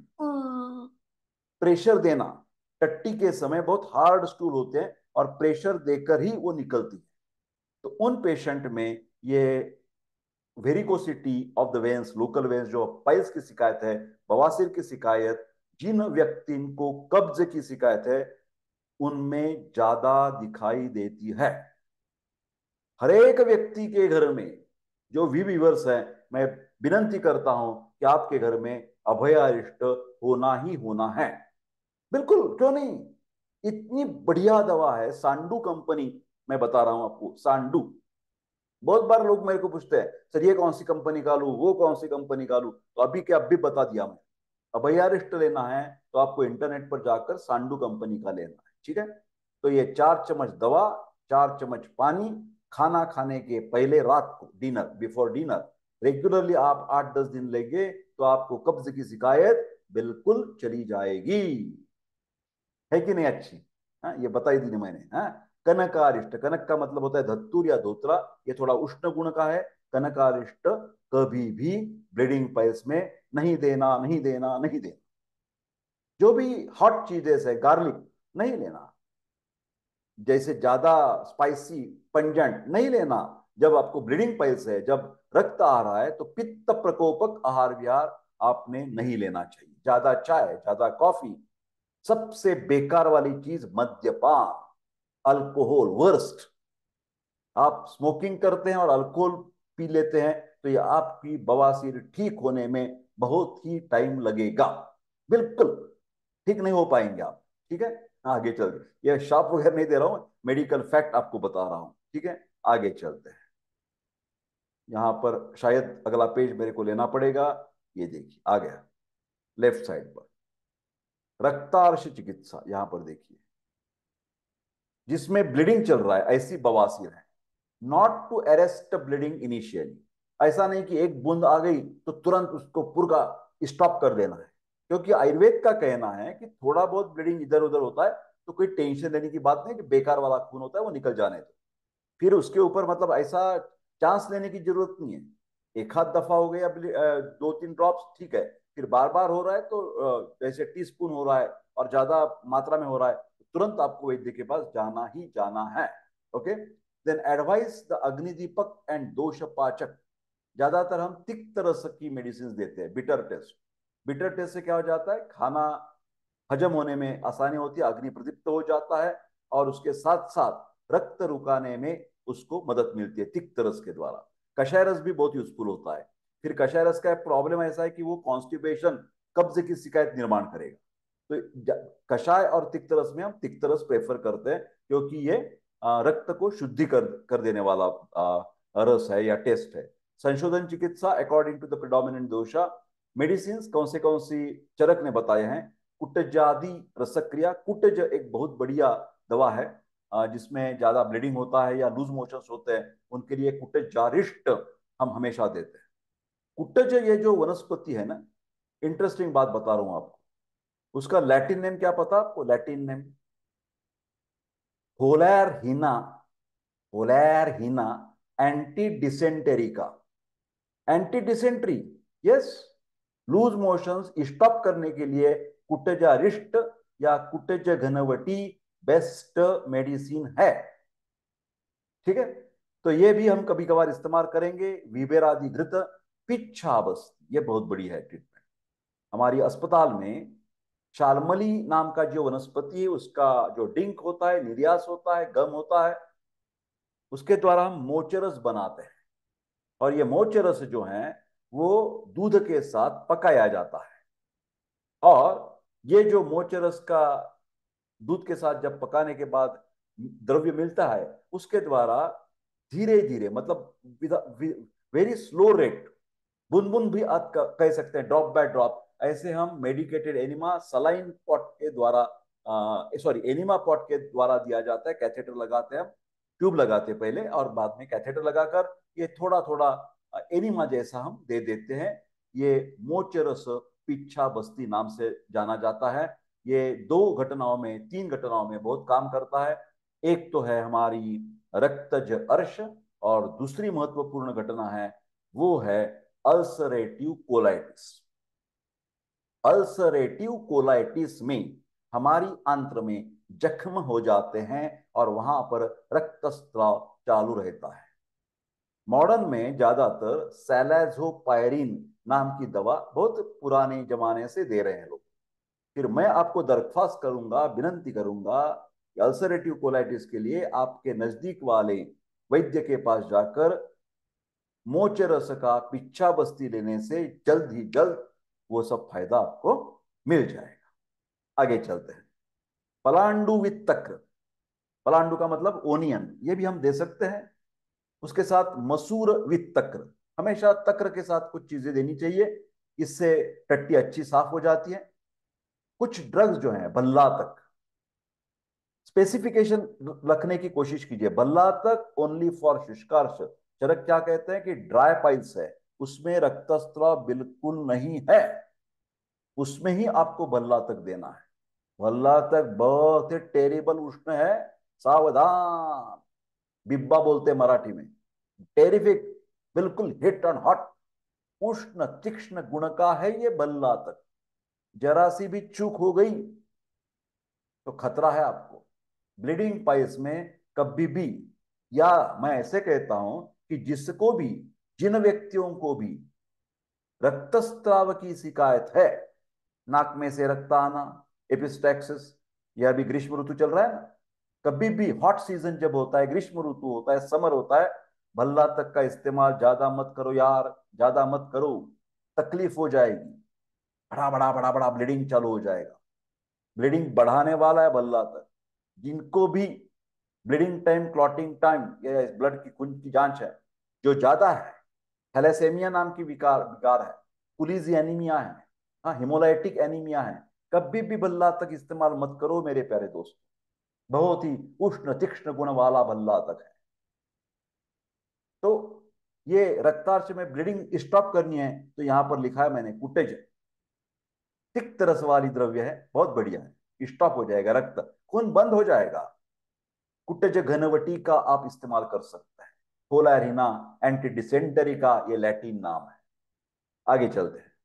प्रेशर देना, टट्टी के समय बहुत हार्ड स्टूल होते हैं और प्रेशर देकर ही वो निकलती है। तो उन पेशेंट में ये varicosity of the veins, local veins, जो पाइल्स की शिकायत है, बवासीर की शिकायत, जिन व्यक्ति को कब्ज की शिकायत है, उनमें ज्यादा दिखाई देती है। हर एक व्यक्ति के घर में, जो वी व्यूअर्स है, मैं विनंती करता हूं कि आपके घर में अभयारिष्ट होना ही होना है। बिल्कुल, क्यों नहीं। इतनी बढ़िया दवा है, सांडू कंपनी, मैं बता रहा हूं आपको, सांडू। बहुत बार लोग मेरे को पूछते हैं सर ये कौन सी कंपनी का लूं, वो कौन सी कंपनी का लूं, तो अभी क्या अभी बता दिया मैं। अभयारिष्ट लेना है तो आपको इंटरनेट पर जाकर सांडू कंपनी का लेना है। ठीक है, तो ये 4 चम्मच दवा, 4 चम्मच पानी, खाना खाने के पहले रात को, डिनर, बिफोर डिनर, रेगुलरली आप 8-10 दिन लेंगे तो आपको कब्ज की शिकायत बिल्कुल चली जाएगी। है कि नहीं अच्छी। हाँ, ये बताई दी मैंने। हाँ, कनकारिष्ट, कनक का मतलब होता है धतूर या धोत्रा, ये थोड़ा उष्ण गुण का है। कनकारिष्ट कभी भी ब्लीडिंग पाइल्स में नहीं देना, नहीं देना, नहीं देना। जो भी हॉट चीजें है, गार्लिक नहीं लेना। जैसे ज्यादा स्पाइसी पंजेंट नहीं लेना। जब आपको ब्लीडिंग पाइल्स है, जब रक्त आ रहा है, तो पित्त प्रकोपक आहार विहार आपने नहीं लेना चाहिए। ज्यादा चाय, ज्यादा कॉफी, सबसे बेकार वाली चीज मद्यपान, अल्कोहल वर्स्ट। आप स्मोकिंग करते हैं और अल्कोहल पी लेते हैं तो ये आपकी बवासीर ठीक होने में बहुत ही टाइम लगेगा। बिल्कुल ठीक नहीं हो पाएंगे आप। ठीक है, आगे चलते, ये शाप वगैरह नहीं दे रहा हूं, मेडिकल फैक्ट आपको बता रहा हूं। ठीक है, आगे चलते हैं। यहां पर शायद अगला पेज मेरे को लेना पड़ेगा। ये देखिए आ गया लेफ्ट साइड पर, रक्तार्श चिकित्सा। यहां पर देखिए, जिसमें ब्लीडिंग चल रहा है, ऐसी बवासीर है। Not to arrest bleeding initially. ऐसा नहीं कि एक बूंद आ गई तो तुरंत उसको पूरा स्टॉप कर देना है, क्योंकि आयुर्वेद का कहना है कि थोड़ा बहुत ब्लीडिंग इधर उधर होता है तो कोई टेंशन लेने की बात नहीं, कि बेकार वाला खून होता है वो निकल जाने दो। फिर उसके ऊपर मतलब ऐसा चांस लेने की जरूरत नहीं है। एक आध दफा हो गया, 2-3 ड्रॉप्स ठीक है। फिर बार बार हो रहा है तो जैसे टीस्पून हो रहा है और ज्यादा मात्रा में हो रहा है, तो तुरंत आपको वैद्य के पास जाना ही जाना है। ओके, देन एडवाइस द अग्निदीपक एंड दोषपाचक। ज्यादातर हम तिक्त रस की मेडिसिन देते हैं। बिटर टेस्ट, बिटर टेस्ट से क्या हो जाता है, खाना हजम होने में आसानी होती है, अग्नि प्रदीप्त हो जाता है, और उसके साथ साथ रक्त रुकाने में उसको मदद मिलती है तिक्त रस के द्वारा। कषाय रस भी बहुत यूजफुल होता है। फिर कषाय रस का प्रॉब्लम ऐसा है कि वो कॉन्स्टिपेशन, कब्ज की शिकायत निर्माण करेगा। तो कषाय और तिक्त रस में हम तिक्त रस प्रेफर करते हैं, क्योंकि ये रक्त को शुद्धि कर देने वाला रस है या टेस्ट है। संशोधन चिकित्सा according to the predominant dosha. Medicine कौन सी चरक ने बताए हैं। कुटजादि रसक्रिया, कुटज एक बहुत बढ़िया दवा है। जिसमें ज्यादा ब्लीडिंग होता है या लूज मोशंस होते हैं, उनके लिए कुटजारिष्ट हम हमेशा देते हैं। कुटज ये जो वनस्पति है ना, इंटरेस्टिंग बात बता रहा हूं आपको। उसका लैटिन नेम क्या पता आपको? Latin name Holarrhena, Holarrhena anti dysentery का। Anti dysentery, yes, loose motions stop करने के लिए कुटजारिष्ट या कुटज घनवटी बेस्ट मेडिसिन है। ठीक है, तो ये भी हम कभी कभार इस्तेमाल करेंगे। विबेरादि घृत पिच्छावस, ये बहुत बड़ी है ट्रीटमेंट। हमारी अस्पताल में शालमली नाम का जो वनस्पति है, उसका जो डिंक होता है, निर्यास होता है, गम होता है, उसके द्वारा हम मोचरस बनाते हैं। और ये मोचरस जो है वो दूध के साथ पकाया जाता है। और ये जो मोचरस का दूध के साथ जब पकाने के बाद द्रव्य मिलता है, उसके द्वारा धीरे धीरे, मतलब वेरी स्लो रेट, बुन बुन भी आप कह सकते हैं, ड्रॉप बाय ड्रॉप, ऐसे हम मेडिकेटेड एनिमा सलाइन पॉट के द्वारा, सॉरी एनिमा पॉट के द्वारा दिया जाता है। कैथेटर लगाते हैं हम, ट्यूब लगाते हैं पहले और बाद में कैथेटर लगाकर ये थोड़ा थोड़ा एनिमा जैसा हम दे देते हैं। ये मोचरस पिच्छा बस्ती नाम से जाना जाता है। ये 2 घटनाओं में 3 घटनाओं में बहुत काम करता है। एक तो है हमारी रक्तज अर्श, और दूसरी महत्वपूर्ण घटना है वो है अल्सरेटिव कोलाइटिस। अल्सरेटिव कोलाइटिस में हमारी आंत्र में जख्म हो जाते हैं और वहां पर रक्तस्राव चालू रहता है। मॉडर्न में ज्यादातर सैलाजोपायरिन नाम की दवा बहुत पुराने जमाने से दे रहे हैं लोग। फिर मैं आपको दरख्वास्त करूंगा, विनंती करूंगा कि अल्सरेटिव कोलाइटिस के लिए आपके नजदीक वाले वैद्य के पास जाकर मोचरस का पिच्छा बस्ती लेने से जल्द ही जल्द वो सब फायदा आपको मिल जाएगा। आगे चलते हैं। पलांडु विद तक्र, पलांडु का मतलब ओनियन, ये भी हम दे सकते हैं। उसके साथ मसूर विद तक्र, हमेशा तक्र के साथ कुछ चीजें देनी चाहिए, इससे टट्टी अच्छी साफ हो जाती है। कुछ ड्रग्स जो हैं, बल्ला तक, स्पेसिफिकेशन रखने की कोशिश कीजिए। बल्ला तक ओनली फॉर शुष्कार्श। चरक क्या कहते हैं कि ड्राई पाइल्स है, उसमें रक्तस्राव बिल्कुल नहीं है, उसमें ही आपको बल्ला तक देना है। बल्ला तक बहुत ही टेरिबल उष्ण है, सावधान, बिब्बा बोलते हैं मराठी में। टेरिफिक, बिल्कुल हिट एंड हॉट, उष्ण तीक्ष्ण गुण का है ये बल्ला तक। जरा सी भी चूक हो गई तो खतरा है आपको। ब्लीडिंग पाइल्स में कभी भी, या मैं ऐसे कहता हूं कि जिसको भी, जिन व्यक्तियों को भी रक्तस्राव की शिकायत है, नाक में से रक्त आना, एपिस्टैक्सिस, यह भी ग्रीष्म ऋतु चल रहा है ना, कभी भी हॉट सीजन जब होता है, ग्रीष्म ऋतु होता है, समर होता है, भल्ला तक का इस्तेमाल ज्यादा मत करो यार, ज्यादा मत करो, तकलीफ हो जाएगी, बड़ा बड़ा बड़ा बड़ा ब्लीडिंग चालू हो जाएगा, ब्लीडिंग बढ़ाने वाला है भल्ला तक। जिनको भी ब्लीडिंग टाइम, क्लॉटिंग टाइम, या ब्लड की खून की जांच है जो ज्यादा है, थैलेसेमिया नाम की विकार विकार है, पुलिजी एनीमिया है, हाँ हिमोलाइटिक एनीमिया है, कभी भी भल्ला तक इस्तेमाल मत करो मेरे प्यारे दोस्त। बहुत ही उष्ण तीक्ष्ण गुण वाला भल्ला तक है। तो ये रक्तार्च में ब्लीडिंग स्टॉप करनी है तो यहां पर लिखा है मैंने कुटेज, तिक्त रस वाली द्रव्य है, बहुत बढ़िया है, स्टॉप हो जाएगा, रक्त खून बंद हो जाएगा। कुटेज घनवटी का आप इस्तेमाल कर सकते हैं। फोलारिना एंटी डिसेंटरी का ये लैटिन नाम है। आगे चलते हैं।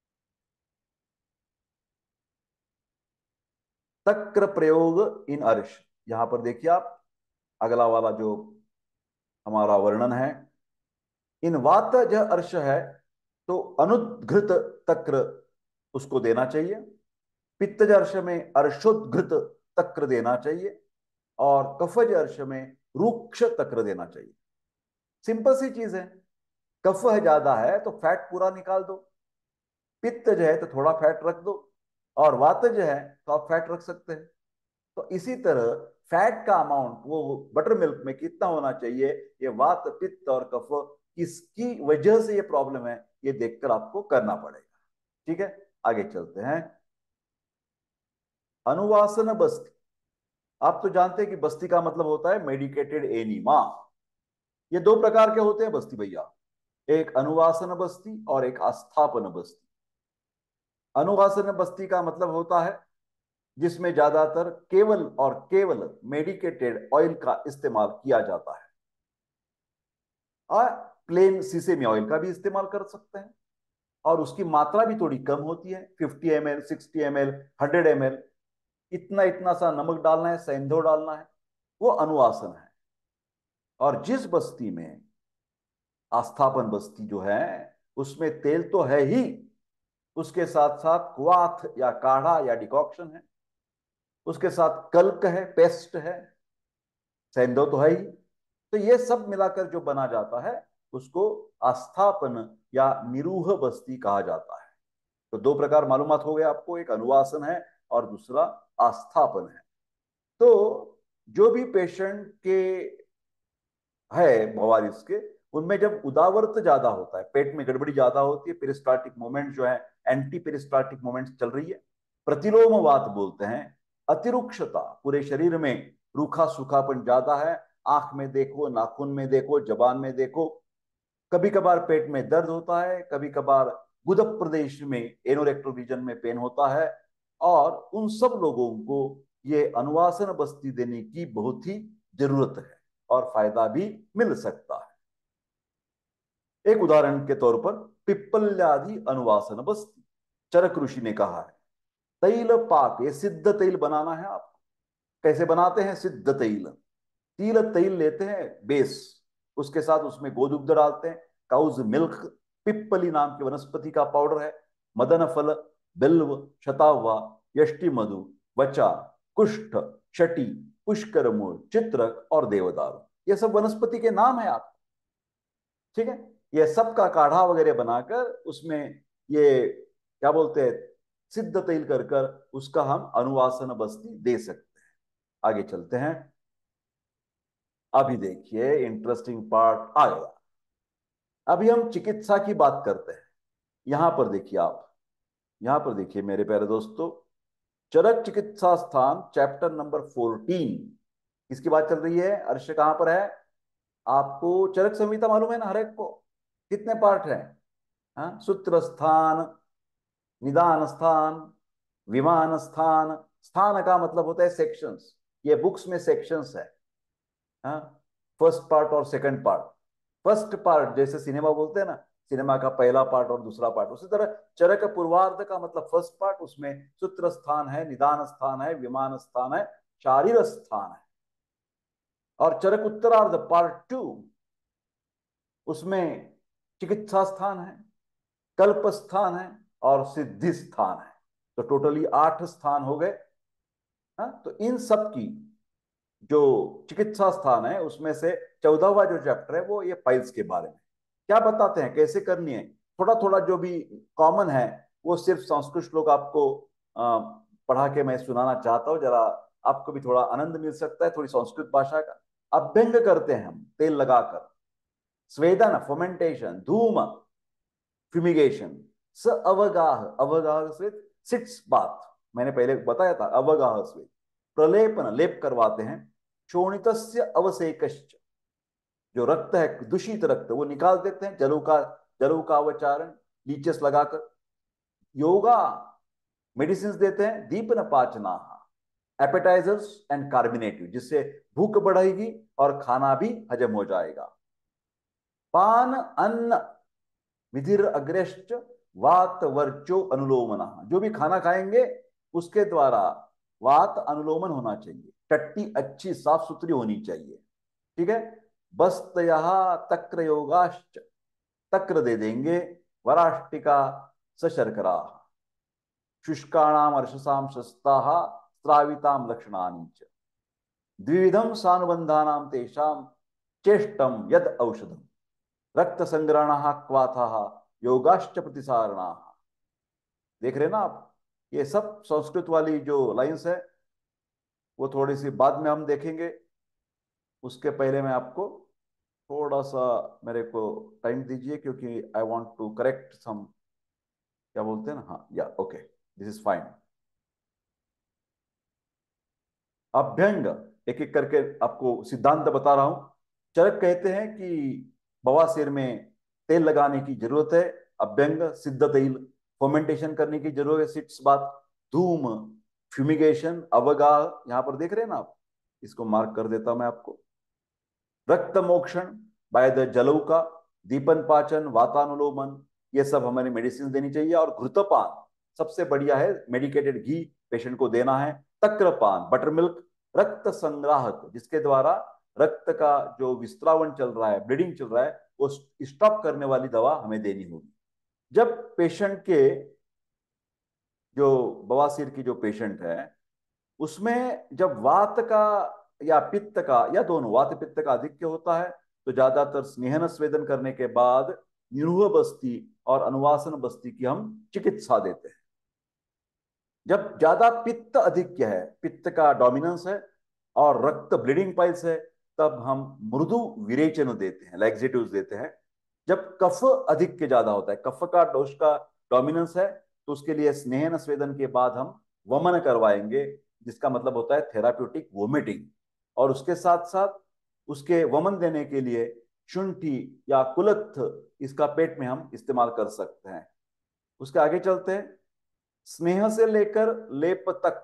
तक्र प्रयोग इन अर्श, यहां पर देखिए आप, अगला वाला जो हमारा वर्णन है, इन वात जो अर्श है तो अनुद्घृत तक्र उसको देना चाहिए, पित्तज अर्श में अर्शोद्घृत तक्र देना चाहिए, और कफज अर्श में रूक्ष तक्र देना चाहिए। सिंपल सी चीज है। कफ है ज्यादा है तो फैट पूरा निकाल दो, पित्त जो है तो थोड़ा फैट रख दो, और वात जो है तो आप फैट रख सकते हैं। तो इसी तरह फैट का अमाउंट वो बटर मिल्क में कितना होना चाहिए, ये वात पित्त और कफ किसकी वजह से ये प्रॉब्लम है, ये देखकर आपको करना पड़ेगा। ठीक है, आगे चलते हैं। अनुवासन बस्ती, आप तो जानते हैं कि बस्ती का मतलब होता है मेडिकेटेड एनीमा। ये दो प्रकार के होते हैं बस्ती भैया, एक अनुवासन बस्ती और एक आस्थापन बस्ती। अनुवासन बस्ती का मतलब होता है जिसमें ज्यादातर केवल और केवल मेडिकेटेड ऑयल का इस्तेमाल किया जाता है, और प्लेन सीसेमी ऑयल का भी इस्तेमाल कर सकते हैं, और उसकी मात्रा भी थोड़ी कम होती है, 50 ml, 60 ml, 100 ml, इतना इतना सा नमक डालना है, सेंधो डालना है, वो अनुवासन है। और जिस बस्ती में आस्थापन बस्ती जो है उसमें तेल तो है ही, उसके साथ साथ क्वाथ या काढ़ा या डिकॉक्शन है, उसके साथ कल्क है, पेस्ट है, सेंधो तो है ही। तो ये सब मिलाकर जो बना जाता है उसको आस्थापन या निरूह बस्ती कहा जाता है। तो दो प्रकार मालूमात हो गए आपको, एक अनुवासन है और दूसरा आस्थापन है। तो जो भी पेशेंट के है बवालिस के, उनमें जब उदावर्त ज्यादा होता है, पेट में गड़बड़ी ज्यादा होती है, पेरिस्टाल्टिक मूवमेंट जो है, एंटी पेरिस्टाल्टिक मूवमेंट चल रही है, प्रतिलोमवात बोलते हैं, अतिरुक्षता, पूरे शरीर में रूखा सूखापन ज्यादा है, आंख में देखो, नाखून में देखो, जबान में देखो, कभी कभार पेट में दर्द होता है, कभी कभार गुदप प्रदेश में एनोरेक्टल रीजन में पेन होता है, और उन सब लोगों को ये अनुवासन बस्ती देने की बहुत ही जरूरत है और फायदा भी मिल सकता है। एक उदाहरण के तौर पर पिप्पल्यादि अनुवासन बस्ती, चरक ऋषि ने कहा है, तैल पाक, ये सिद्ध तेल बनाना है आपको। कैसे बनाते हैं सिद्ध तेल? तिल तेल लेते हैं बेस, उसके साथ उसमें गोदुग्ध डालते हैं, काउज मिल्क, पिप्पली नाम की वनस्पति का पाउडर है, मदन फल, बिल्व, शतावा, यष्टि मधु, वचा, कुष्ठ, शटी, पुष्कर मूल, चित्रक और देवदारू, ये सब वनस्पति के नाम है आप। ठीक है, ये सब का काढ़ा वगैरह बनाकर उसमें ये क्या बोलते हैं, सिद्ध तेल कर कर उसका हम अनुवासन बस्ती दे सकते हैं। आगे चलते हैं। अभी देखिए इंटरेस्टिंग पार्ट आ गया। अभी हम चिकित्सा की बात करते हैं। यहां पर देखिए आप, यहां पर देखिए मेरे प्यारे दोस्तों, चरक चिकित्सा स्थान चैप्टर नंबर 14, इसकी बात चल रही है। अर्श कहां पर है? आपको चरक संहिता मालूम है ना, हर एक को कितने पार्ट है? हाँ, सूत्र स्थान, निदान स्थान, विमान स्थान, स्थान का मतलब होता है सेक्शंस, ये बुक्स में सेक्शंस है। हाँ, फर्स्ट पार्ट और सेकंड पार्ट। फर्स्ट पार्ट जैसे सिनेमा बोलते हैं ना, सिनेमा का पहला पार्ट और दूसरा पार्ट, उसी तरह चरक पूर्वार्ध का मतलब फर्स्ट पार्ट, उसमें सूत्र स्थान है, निदान स्थान है, विमान स्थान है, शारीर स्थान है। और चरक उत्तरार्ध पार्ट 2, उसमें चिकित्सा स्थान है, कल्प स्थान है और सिद्धि स्थान है। तो टोटली 8 स्थान हो गए। हाँ, तो इन सब की जो चिकित्सा स्थान है उसमें से 14वां जो चैप्टर है वो ये पाइल्स के बारे में क्या बताते हैं, कैसे करनी है। थोड़ा थोड़ा जो भी कॉमन है वो सिर्फ संस्कृत श्लोक आपको पढ़ा के मैं सुनाना चाहता हूँ, जरा आपको भी थोड़ा आनंद मिल सकता है थोड़ी संस्कृत भाषा का। अभ्यंग करते हैं हम तेल लगाकर, स्वेदन फोमेंटेशन, धूम फ्यूमिगेशन, स अवगाह, अवगाह स्वेद सिट्स बात, मैंने पहले बताया था अवगाह स्वेद। प्रलेपन लेप करवाते हैं, शोणितस्य अवसेकश्च, जो रक्त है दूषित रक्त वो निकाल देते हैं, जलों का अवचारण लीचेस लगाकर। योगा मेडिसिन देते हैं, दीपन पाचना एपेटाइजर्स एंड कार्बिनेटिव, जिससे भूख बढ़ेगी और खाना भी हजम हो जाएगा। पान अन्न विधिर अग्रेश्च वात वर्चो अनुलोमना, जो भी खाना खाएंगे उसके द्वारा वात अनुलोमन होना चाहिए, टट्टी अच्छी साफ सुथरी होनी चाहिए। ठीक है। बस्तया तक्र योगाश्च, तक्र दे देंगे, वराष्टिका सशर्करा, शुष्काणाम अर्षसाम शस्ताः स्राविताम लक्षणानि च, द्विविधम सानुबंधानाम तेषाम चेष्टम यद औषधम, रक्त संग्रहणः क्वाथः योगाश्च प्रतिसारणाः। देख रहे ना आप, ये सब संस्कृत वाली जो लाइंस है वो थोड़ी सी बाद में हम देखेंगे। उसके पहले मैं आपको थोड़ा सा मेरे को टाइम दीजिए, क्योंकि I want to correct some, क्या बोलते हैं ना, हाँ या ओके, दिस इज फाइन। अभ्यंग एक एक करके आपको सिद्धांत बता रहा हूं। चरक कहते हैं कि बवासीर में तेल लगाने की जरूरत है, अभ्यंग सिद्ध तेल फर्मेंटेशन करने की जरूरत है, सिट्स बात, धूम फ्यूमिगेशन, अवगाह, यहां पर देख रहे हैं ना आप, इसको मार्क कर देता मैं आपको। रक्त मोक्षण बाय द जलौका, दीपन पाचन, वातानुलोमन, ये सब हमारी मेडिसिन देनी चाहिए। और घृतपान सबसे बढ़िया है, मेडिकेटेड घी पेशेंट को देना है। तक्रपान बटर मिल्क, रक्त संग्राहक, जिसके द्वारा रक्त का जो विस्त्रावन चल रहा है, ब्लीडिंग चल रहा है, वो स्टॉप करने वाली दवा हमें देनी होगी। जब पेशेंट के जो बवासीर की जो पेशेंट है उसमें जब वात का या पित्त का या दोनों वात पित्त का आधिक्य होता है तो ज्यादातर स्नेहन स्वेदन करने के बाद निरूह बस्ती और अनुवासन बस्ती की हम चिकित्सा देते हैं। जब ज्यादा पित्त अधिक्य है, पित्त का डोमिनेंस है और रक्त ब्लीडिंग पाइल्स है, तब हम मृदु विरेचन देते हैं, लैक्सेटिव्स देते हैं। जब कफ अधिक्य ज्यादा होता है, कफ का दोष का डोमिनेंस है, तो उसके लिए स्नेहन स्वेदन के बाद हम वमन करवाएंगे, जिसका मतलब होता है थेराप्यूटिक वोमिटिंग। और उसके साथ साथ उसके वमन देने के लिए शुंठी या कुलत्थ, इसका पेट में हम इस्तेमाल कर सकते हैं। उसके आगे चलते हैं, स्नेह से लेकर लेप तक,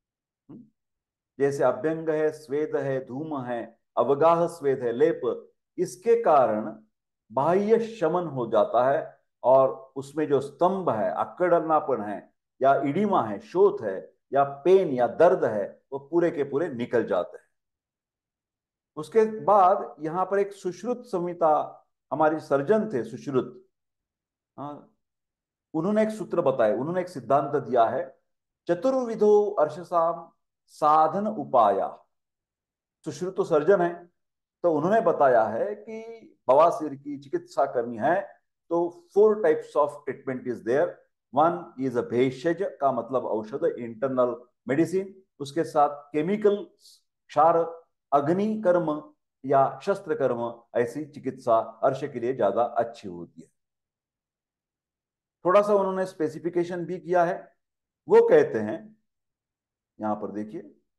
जैसे अभ्यंग है, स्वेद है, धूम है, अवगाह स्वेद है, लेप, इसके कारण बाह्य शमन हो जाता है और उसमें जो स्तंभ है, अक्कड़नापन है या इडिमा है, शोथ है या पेन या दर्द है, वो पूरे के पूरे निकल जाते हैं। उसके बाद यहाँ पर एक सुश्रुत संहिता, हमारी सर्जन थे सुश्रुत, हाँ, उन्होंने एक सूत्र बताया, उन्होंने एक सिद्धांत दिया है, चतुर्विधो अर्षसाम साधन उपाया। सुश्रुत तो सर्जन है, तो उन्होंने बताया है कि बवासीर की चिकित्सा करनी है तो 4 types of treatment is there. One is a भेषज, का मतलब औषध, इंटरनल मेडिसिन। उसके साथ केमिकल क्षार, अग्नि कर्म या शस्त्र कर्म, ऐसी चिकित्सा अर्श के लिए ज्यादा अच्छी होती है। थोड़ा सा उन्होंने स्पेसिफिकेशन भी किया है। वो कहते हैं, यहां पर देखिए,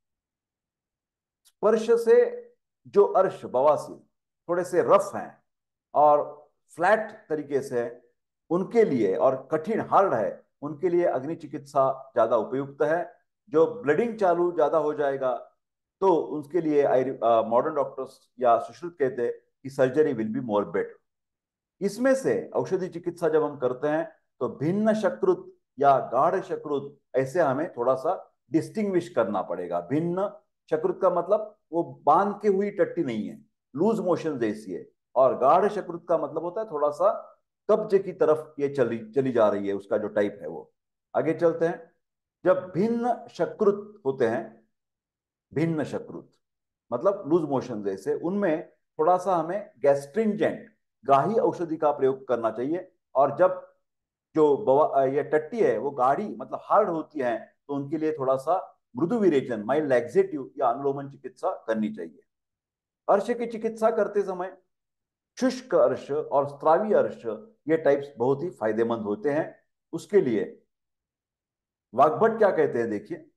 स्पर्श से जो अर्श बवासीर थोड़े से रफ हैं और फ्लैट तरीके से है, उनके लिए, और कठिन हार्ड है, उनके लिए अग्नि चिकित्सा ज्यादा उपयुक्त है। जो ब्लीडिंग चालू ज्यादा हो जाएगा तो उसके लिए मॉडर्न डॉक्टर्स या सुश्रुत कहते हैं कि surgery will be more better. इसमें से औषधि चिकित्सा जब हम करते हैं तो भिन्न शकृत या गाढ़ शकृत, ऐसे हमें थोड़ा सा डिस्टिंग्विश करना पड़ेगा। भिन्न शकृत का मतलब वो बांध के हुई टट्टी नहीं है, लूज मोशन जैसी है। और गाढ़ शकृत का मतलब होता है थोड़ा सा कब्ज की तरफ ये चली चली जा रही है, उसका जो टाइप है वो। आगे चलते हैं। जब भिन्न शकृत होते हैं, भिन्न शकृत मतलब लूज मोशन जैसे, उनमें थोड़ा सा हमें गैस्ट्रिंजेंट गाढ़ी औषधि का प्रयोग करना चाहिए। और जब ये टट्टी है वो गाढ़ी मतलब हार्ड होती है, तो उनके लिए थोड़ा सा मृदु विरेचन, माइल्ड लैक्सेटिव या अनुलोमन चिकित्सा करनी चाहिए। अर्श की चिकित्सा करते समय शुष्क अर्श और स्त्रावी अर्श, ये टाइप्स बहुत ही फायदेमंद होते हैं। उसके लिए वाग्भट क्या कहते हैं, देखिए।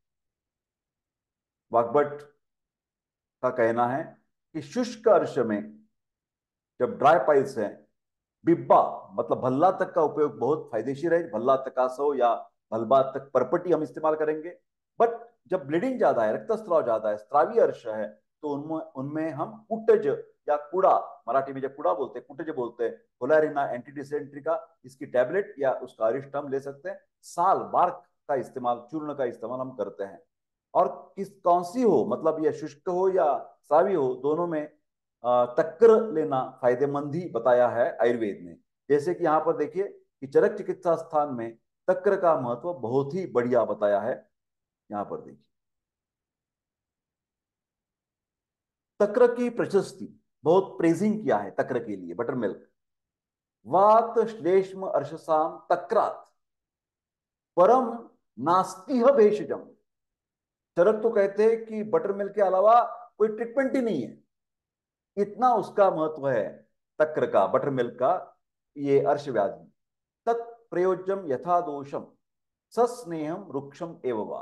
वाग्भट का कहना है कि शुष्क अर्श में जब ड्राई पाइल्स है, बिब्बा मतलब भल्ला तक का उपयोग बहुत फायदेशीर है। भल्ला तकासो या भलबा तक परपटी हम इस्तेमाल करेंगे। बट जब ब्लीडिंग ज्यादा है, रक्तस्राव ज्यादा है, स्त्रावी अर्श है, तो उनमें उनमें हम कुटज या कुड़ा, मराठी में जब कुड़ा बोलते हैं कुटज बोलते हैं, होलारिना एंटीडिसेंट्रिका, इसकी टैबलेट या उसका अरिष्ट हम ले सकते हैं। साल बार्क का इस्तेमाल, चूर्ण का इस्तेमाल हम करते हैं। और किस कौन सी हो, मतलब यह शुष्क हो या स्रावी हो, दोनों में तक्र लेना फायदेमंद ही बताया है आयुर्वेद ने। जैसे कि यहाँ पर देखिए कि चरक चिकित्सा स्थान में तक्र का महत्व बहुत ही बढ़िया बताया है। यहाँ पर देखिए तक्र की प्रशस्ति बहुत प्रेजिंग किया है तक्र के लिए। बटर मिल्क वात श्लेष्म अर्शसाम तक्रात परम नास्तिह भेषजम। चरक तो कहते हैं कि बटर मिल्क के अलावा कोई ट्रीटमेंट ही नहीं है, इतना उसका महत्व है तक्र का, बटर मिल्क का। ये अर्श व्याधि तत्प्रयोज्यम यथा दोषम सस्नेहम रुक्षम एवं।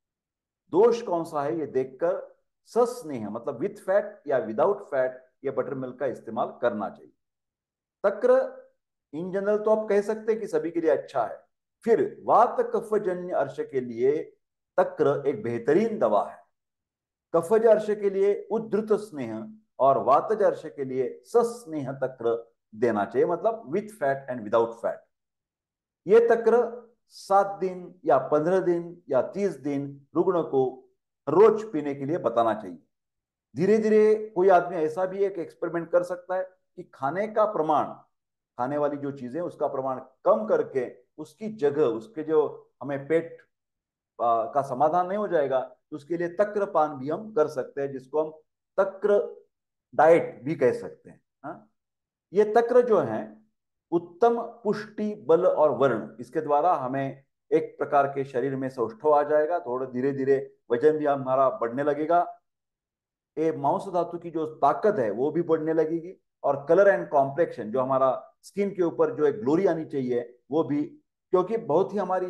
दोष कौन सा है ये देखकर सस्नेह मतलब विथ फैट या विदाउट फैट ये बटर मिल्क का इस्तेमाल करना चाहिए। तक्र इन जनरल तो आप कह सकते हैं कि सभी के लिए अच्छा है। फिर वात कफजन्य अर्श के लिए तक्र एक बेहतरीन दवा है। कफज अर्श के लिए उद्धृत स्नेह और वातज अर्श के लिए सस्नेह तक्र देना चाहिए, मतलब with fat and without fat. ये तक्र 7 दिन या 15 दिन या 30 दिन रुग्ण को रोज पीने के लिए बताना चाहिए। धीरे धीरे कोई आदमी ऐसा भी एक एक्सपेरिमेंट कर सकता है कि खाने का प्रमाण, खाने वाली जो चीजें उसका प्रमाण कम करके उसकी जगह, उसके जो हमें पेट का समाधान नहीं हो जाएगा, तो उसके लिए तक्र पान भी हम कर सकते हैं, जिसको हम तक्र डाइट भी कह सकते हैं। हाँ? ये तक्र जो है उत्तम पुष्टि बल और वर्ण, इसके द्वारा हमें एक प्रकार के शरीर में सौष्ठव आ जाएगा, थोड़ा धीरे धीरे वजन भी हमारा बढ़ने लगेगा। ये मांस धातु की जो ताकत है वो भी बढ़ने लगेगी। और कलर एंड कॉम्प्लेक्शन, जो हमारा स्किन के ऊपर जो एक ग्लोरी आनी चाहिए वो भी, क्योंकि बहुत ही हमारी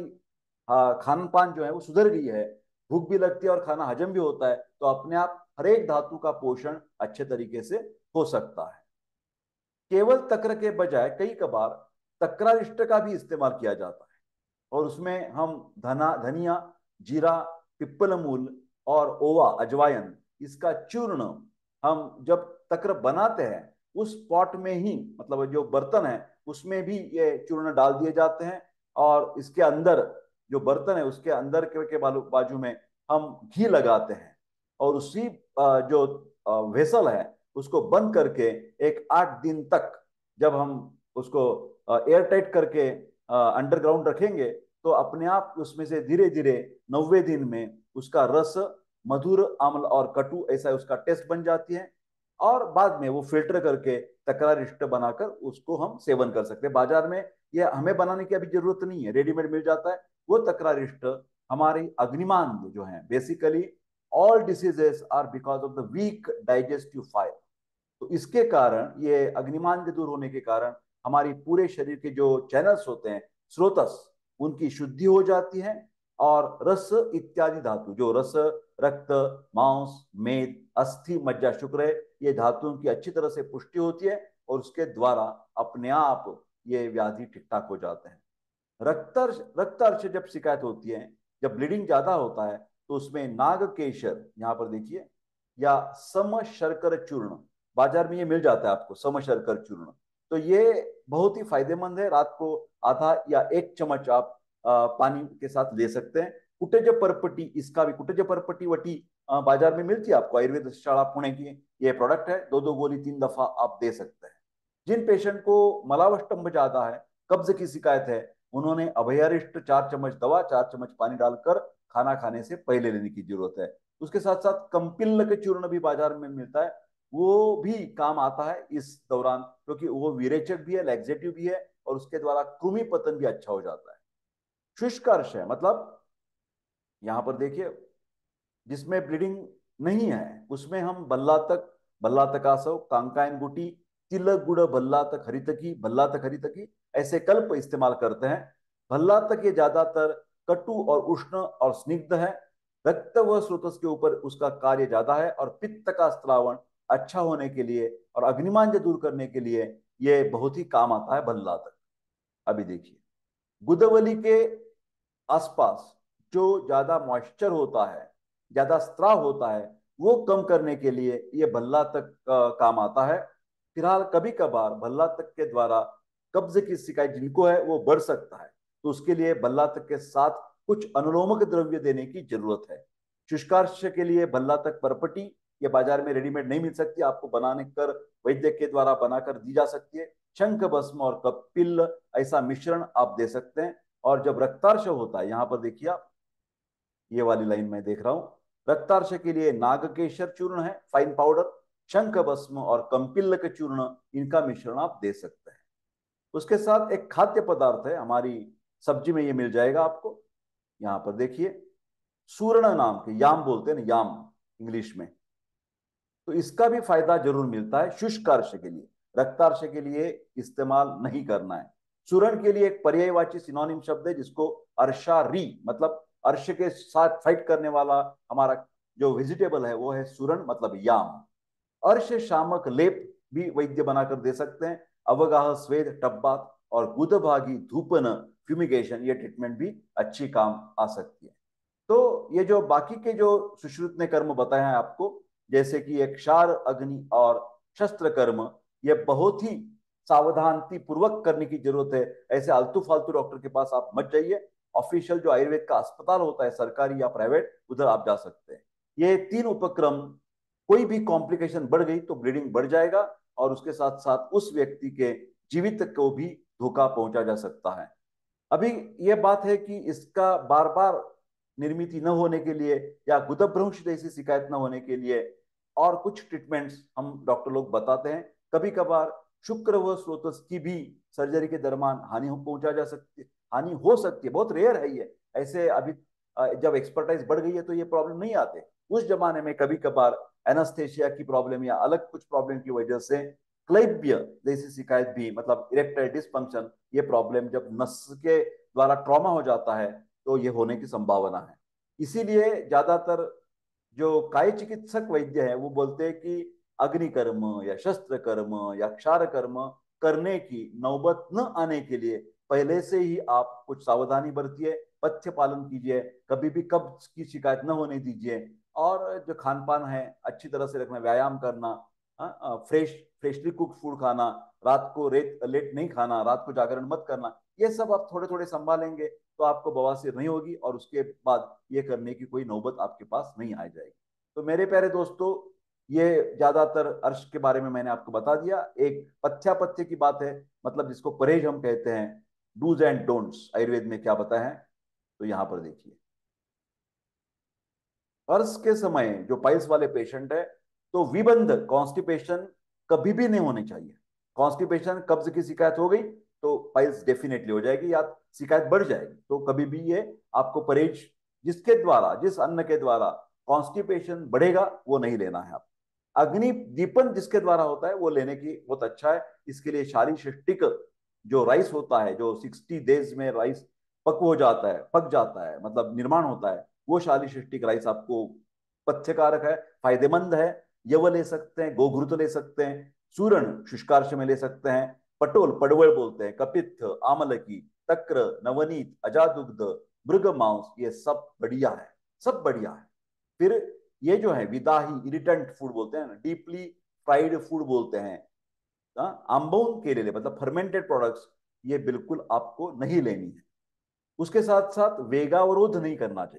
खान पान जो है वो सुधर गई है, भूख भी लगती है और खाना हजम भी होता है, तो अपने आप हर एक धातु का पोषण अच्छे तरीके से हो सकता है। केवल तक्र के बजाय कई कबार तक्रारिष्ट का भी इस्तेमाल किया जाता है, और उसमें हम धनिया, जीरा, पिप्पल मूल और ओवा अजवायन, इसका चूर्ण हम जब तक्र बनाते हैं उस पॉट में ही, मतलब जो बर्तन है उसमें भी ये चूर्ण डाल दिए जाते हैं। और इसके अंदर जो बर्तन है उसके अंदर के बाजू में हम घी लगाते हैं, और उसी जो वेसल है उसको बंद करके एक 8 दिन तक जब हम उसको एयर टाइट करके अंडरग्राउंड रखेंगे, तो अपने आप उसमें से धीरे धीरे 90 दिन में उसका रस मधुर, अम्ल और कटु ऐसा उसका टेस्ट बन जाती है। और बाद में वो फिल्टर करके तकरारिष्ट बनाकर उसको हम सेवन कर सकते हैं। बाजार में ये हमें बनाने की अभी जरूरत नहीं है, रेडीमेड मिल जाता है। वो तकरारिष्ट हमारी अग्निमान जो है, basically all diseases are because of the weak digestive file. तो इसके कारण, ये अग्निमान के दूर होने के कारण हमारी पूरे शरीर के जो चैनल्स होते हैं, स्रोतस, उनकी शुद्धि हो जाती है। और रस इत्यादि धातु, जो रस, रक्त, मांस, मेद, अस्थि, मज्जा, शुक्र है, ये धातुओं की अच्छी तरह से पुष्टि होती है, और उसके द्वारा अपने आप ये व्याधि ठीक ठाक हो जाते हैं। रक्तार्श जब शिकायत होती है, जब ब्लीडिंग ज्यादा होता है, तो उसमें नागकेशर, यहाँ पर देखिए, या सम शर्कर चूर्ण, बाजार में ये मिल जाता है आपको, सम शर्कर चूर्ण। तो ये बहुत ही फायदेमंद है। रात को आधा या 1 चम्मच आप पानी के साथ ले सकते हैं। कुटज परपटी, इसका भी कुटज परपटी वटी बाजार में मिलती है आपको, आयुर्वेद शाला पुणे की ये प्रोडक्ट है। 2-2 गोली 3 दफा आप दे सकते हैं। जिन पेशेंट को मलावष्टंभ ज्यादा है, कब्ज की शिकायत है, उन्होंने अभयारिष्ट 4 चम्मच दवा 4 चम्मच पानी डालकर खाना खाने से पहले लेने की जरूरत है। उसके साथ साथ कंपिल्ल के चूर्ण भी बाजार में मिलता है, वो भी काम आता है इस दौरान, क्योंकि वो विरेचक भी है, लैक्सेटिव भी है, और उसके द्वारा कृमि पतन भी अच्छा हो जाता है। शुष्क अर्श है, मतलब यहां पर देखिए, जिसमें ब्लीडिंग नहीं है उसमें हम भल्लातकासव, कांकायन गुटी, तिलक गुड़ भल्लातक हरितकी, भल्लातक हरितकी ऐसे कल्प इस्तेमाल करते हैं। भल्लातक ये ज्यादातर कटु और उष्ण और स्निग्ध है। रक्त व स्रोतस के ऊपर उसका कार्य ज्यादा है, और पित्त का स्त्रावण अच्छा होने के लिए और अग्निमांद्य दूर करने के लिए ये बहुत ही काम आता है भल्लातक। अभी देखिए, गुदवली के आसपास जो ज्यादा मॉइस्चर होता है, ज्यादा स्त्राव होता है, वो कम करने के लिए ये भल्ला तक काम आता है। फिलहाल कभी कभार भल्ला तक के द्वारा कब्ज की शिकायत जिनको है वो बढ़ सकता है, तो उसके लिए भल्ला तक के साथ कुछ अनुलोमक द्रव्य देने की जरूरत है। शुष्कार्श के लिए भल्ला तक परपटी ये बाजार में रेडीमेड नहीं मिल सकती, आपको बनाने कर वैद्य के द्वारा बनाकर दी जा सकती है। शंख भस्म और कपिल ऐसा मिश्रण आप दे सकते हैं। और जब रक्तार्श होता है, यहां पर देखिए आप, ये वाली लाइन में देख रहा हूं, रक्तार्श के लिए नागकेशर चूर्ण है फाइन पाउडर, शंख भस्म और कंपिल्ल के चूर्ण, इनका मिश्रण आप दे सकते हैं। उसके साथ एक खाद्य पदार्थ है, हमारी सब्जी में ये मिल जाएगा आपको। यहां पर देखिए, सूर्ण नाम के, याम बोलते हैं ना, याम इंग्लिश में, तो इसका भी फायदा जरूर मिलता है। शुष्क अर्श के लिए, रक्तार्श के लिए इस्तेमाल नहीं करना है। सुरण के लिए एक पर्यायवाची सिनोनिम शब्द है, जिसको अर्शारी, मतलब अर्श के साथ फाइट करने वाला हमारा जो वेजिटेबल है वो है सुरण, मतलब याम। अर्श शामक लेप भी वैद्य बनाकर दे सकते हैं। अवगाह स्वेद टब्बात और गुदभागी धूपन फ्यूमिगेशन, ये ट्रीटमेंट भी अच्छी काम आ सकती है। तो ये जो बाकी के जो सुश्रुत ने कर्म बताए हैं आपको, जैसे कि एक क्षार अग्नि और शस्त्र कर्म, ये बहुत ही सावधानी पूर्वक करने की जरूरत है। ऐसे आलतू फालतू डॉक्टर के पास आप मत जाइए। ऑफिशियल जो आयुर्वेद का अस्पताल होता है, सरकारी या प्राइवेट, उधर आप जा सकते हैं। ये 3 उपक्रम, कोई भी कॉम्प्लिकेशन बढ़ गई तो ब्लीडिंग बढ़ जाएगा, और उसके साथ साथ उस व्यक्ति के जीवित को भी धोखा पहुंचा जा सकता है। अभी यह बात है कि इसका बार बार निर्मित न होने के लिए या गुदभ्रंश जैसी शिकायत न होने के लिए और कुछ ट्रीटमेंट्स हम डॉक्टर लोग बताते हैं। कभी कभार शुक्र व स्रोतस की भी सर्जरी के दरमियान हानि पहुंचा जा सकती है, हानि हो सकती है, बहुत रेयर है ये। ऐसे अभी जब एक्सपर्टाइज बढ़ गई है तो ये प्रॉब्लम नहीं आते। उस जमाने में कभी कभार एनास्थेशिया की प्रॉब्लम या अलग कुछ प्रॉब्लम की वजह से क्लैब्य जैसी शिकायत भी, मतलब इरेक्टाइल डिसफंक्शन, ये प्रॉब्लम जब नस के द्वारा ट्रॉमा हो जाता है तो ये होने की संभावना है। इसीलिए ज्यादातर जो काय चिकित्सक वैद्य है वो बोलते हैं कि अग्नि कर्म या शस्त्र कर्म या क्षार कर्म करने की नौबत न आने के लिए पहले से ही आप कुछ सावधानी बरतिए, पथ्य पालन कीजिए, कभी भी कब्ज की शिकायत न होने दीजिए, और जो खान पान है अच्छी तरह से रखना, व्यायाम करना, फ्रेशली कुक फूड खाना, रात को लेट नहीं खाना, रात को जागरण मत करना, ये सब आप थोड़े थोड़े संभालेंगे तो आपको बवासीर नहीं होगी, और उसके बाद ये करने की कोई नौबत आपके पास नहीं आ जाएगी। तो मेरे प्यारे दोस्तों, ये ज्यादातर अर्श के बारे में मैंने आपको बता दिया। एक पथ्यापथ्य की बात है, मतलब जिसको परहेज हम कहते हैं, डूज एंड डोंट्स आयुर्वेद में क्या बताए हैं, तो यहां पर देखिए। अर्श के समय जो पाइल्स वाले पेशेंट है, तो विबंध कॉन्स्टिपेशन कभी भी नहीं होनी चाहिए। कॉन्स्टिपेशन, कब्ज की शिकायत हो गई तो पाइल्स डेफिनेटली हो जाएगी, या शिकायत बढ़ जाएगी, तो कभी भी ये आपको परहेज, जिसके द्वारा, जिस अन्न के द्वारा कॉन्स्टिपेशन बढ़ेगा वो नहीं लेना है आप। अग्नि दीपन जिसके द्वारा होता है वो लेने की बहुत अच्छा है। इसके लिए शारीरिक जो राइस होता है, जो 60 डेज में राइस पक जाता है, मतलब निर्माण होता है, वो शालीशिष्टिक राइस आपको पथ्यकारक है, फायदेमंद है। यव ले सकते हैं, गोघृत ले सकते हैं, चूर्ण शुष्कार्श में ले सकते हैं, पटोल पडवल बोलते हैं, कपित्थ, आमलकी, तक्र, नवनीत, अजादुग्ध, मृग मांस, ये सब बढ़िया है, सब बढ़िया है। फिर ये जो है विदाही, इरिटेंट फूड बोलते हैं ना, डीपली फ्राइड फूड बोलते हैं, आम्बोन केलेले, मतलब फर्मेंटेड प्रोडक्ट्स, ये बिल्कुल आपको नहीं लेनी है। उसके साथ साथ वेगावरोध नहीं करना चाहिए।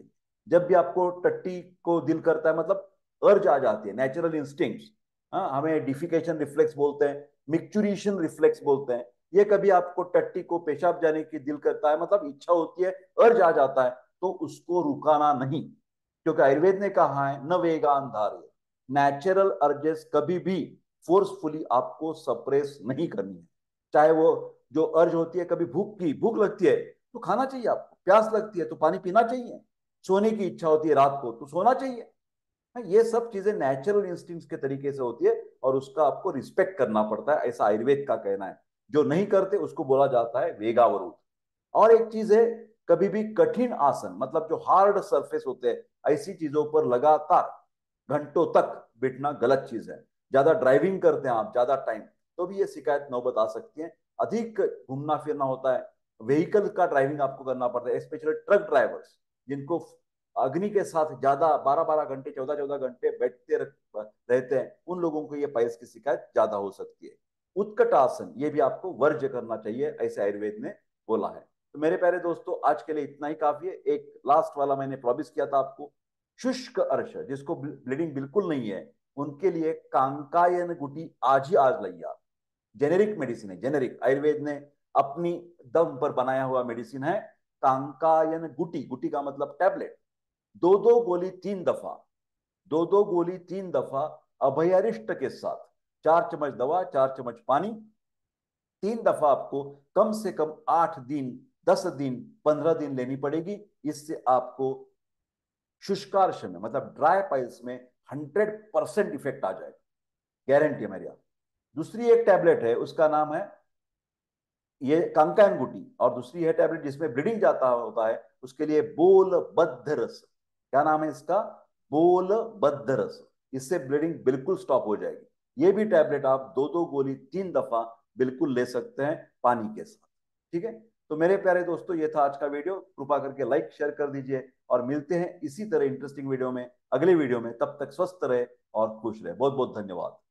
जब भी आपको टट्टी को दिल करता है, मतलब अर्ज आ जाती है, नेचुरल इंस्टिंक्ट्स, हाँ, हमें डिफिकेशन रिफ्लेक्स बोलते हैं, मिक्चुरेशन रिफ्लेक्स बोलते हैं, ये कभी आपको टट्टी को पेशाब जाने की दिल करता है, मतलब इच्छा होती है, अर्ज आ जाता है, तो उसको रुकाना नहीं, क्योंकि आयुर्वेद ने कहा है न वेगान धारे, नेचुरल अर्जेस कभी भी फोर्सफुली आपको सप्रेस नहीं करनी है। चाहे वो जो अर्ज होती है, कभी भूख लगती है तो खाना चाहिए आपको, प्यास लगती है तो पानी पीना चाहिए, सोने की इच्छा होती है रात को तो सोना चाहिए। ये सब चीजें नेचुरल इंस्टिंक्ट्स के तरीके से होती है और उसका आपको रिस्पेक्ट करना पड़ता है, ऐसा आयुर्वेद का कहना है। जो नहीं करते उसको बोला जाता है वेगावरोध। और एक चीज है, कभी भी कठिन आसन, मतलब जो हार्ड सरफेस होते हैं, ऐसी चीजों पर लगातार घंटों तक बैठना गलत चीज है। ज्यादा ड्राइविंग करते हैं आप ज्यादा टाइम, तो भी ये शिकायत नौबत आ सकती है। अधिक घूमना फिरना होता है, व्हीकल का ड्राइविंग आपको करना पड़ता है, स्पेशली ट्रक ड्राइवर्स जिनको अग्नि के साथ ज्यादा 12-12 घंटे 14-14 घंटे रहते हैं, उन लोगों को ये पाइल्स की शिकायत ज्यादा हो सकती है। उत्कट आसन ये भी आपको वर्ज्य करना चाहिए, ऐसे आयुर्वेद ने बोला है। तो मेरे प्यारे दोस्तों, आज के लिए इतना ही काफी है। एक लास्ट वाला मैंने प्रॉमिस किया था आपको, शुष्क अर्श जिसको ब्लीडिंग बिल्कुल नहीं है, उनके लिए कांकायन गुटी आज ही आज लाइए आप। जेनेरिक मेडिसिन है, जेनेरिक, आयुर्वेद ने अपनी दम पर बनाया हुआ मेडिसिन है। कांकायन गुटी, गुटी का मतलब टैबलेट, दो दो गोली 3 दफा, दो दो गोली 3 दफा अभयारिष्ट के साथ, 4 चम्मच दवा 4 चम्मच पानी, 3 दफा आपको कम से कम 8 दिन, 10 दिन, 15 दिन लेनी पड़ेगी। इससे आपको शुष्कारश में, मतलब ड्राई पाइल्स में 100% इफेक्ट आ जाएगा, गारंटी है मेरी आप। दूसरी एक टैबलेट है, उसका नाम है ये कांकायन गुटी, और दूसरी है टैबलेट जिसमें ब्लीडिंग जाता होता है, उसके लिए बोल बद्ध रस। क्या नाम है इसका? बोल बद्ध रस। इससे ब्लीडिंग बिल्कुल स्टॉप हो जाएगी। ये भी टैबलेट आप दो दो गोली 3 दफा बिल्कुल ले सकते हैं पानी के साथ। ठीक है, तो मेरे प्यारे दोस्तों, ये था आज का वीडियो। कृपा करके लाइक शेयर कर दीजिए और मिलते हैं इसी तरह इंटरेस्टिंग वीडियो में, अगले वीडियो में। तब तक स्वस्थ रहे और खुश रहे। बहुत बहुत धन्यवाद।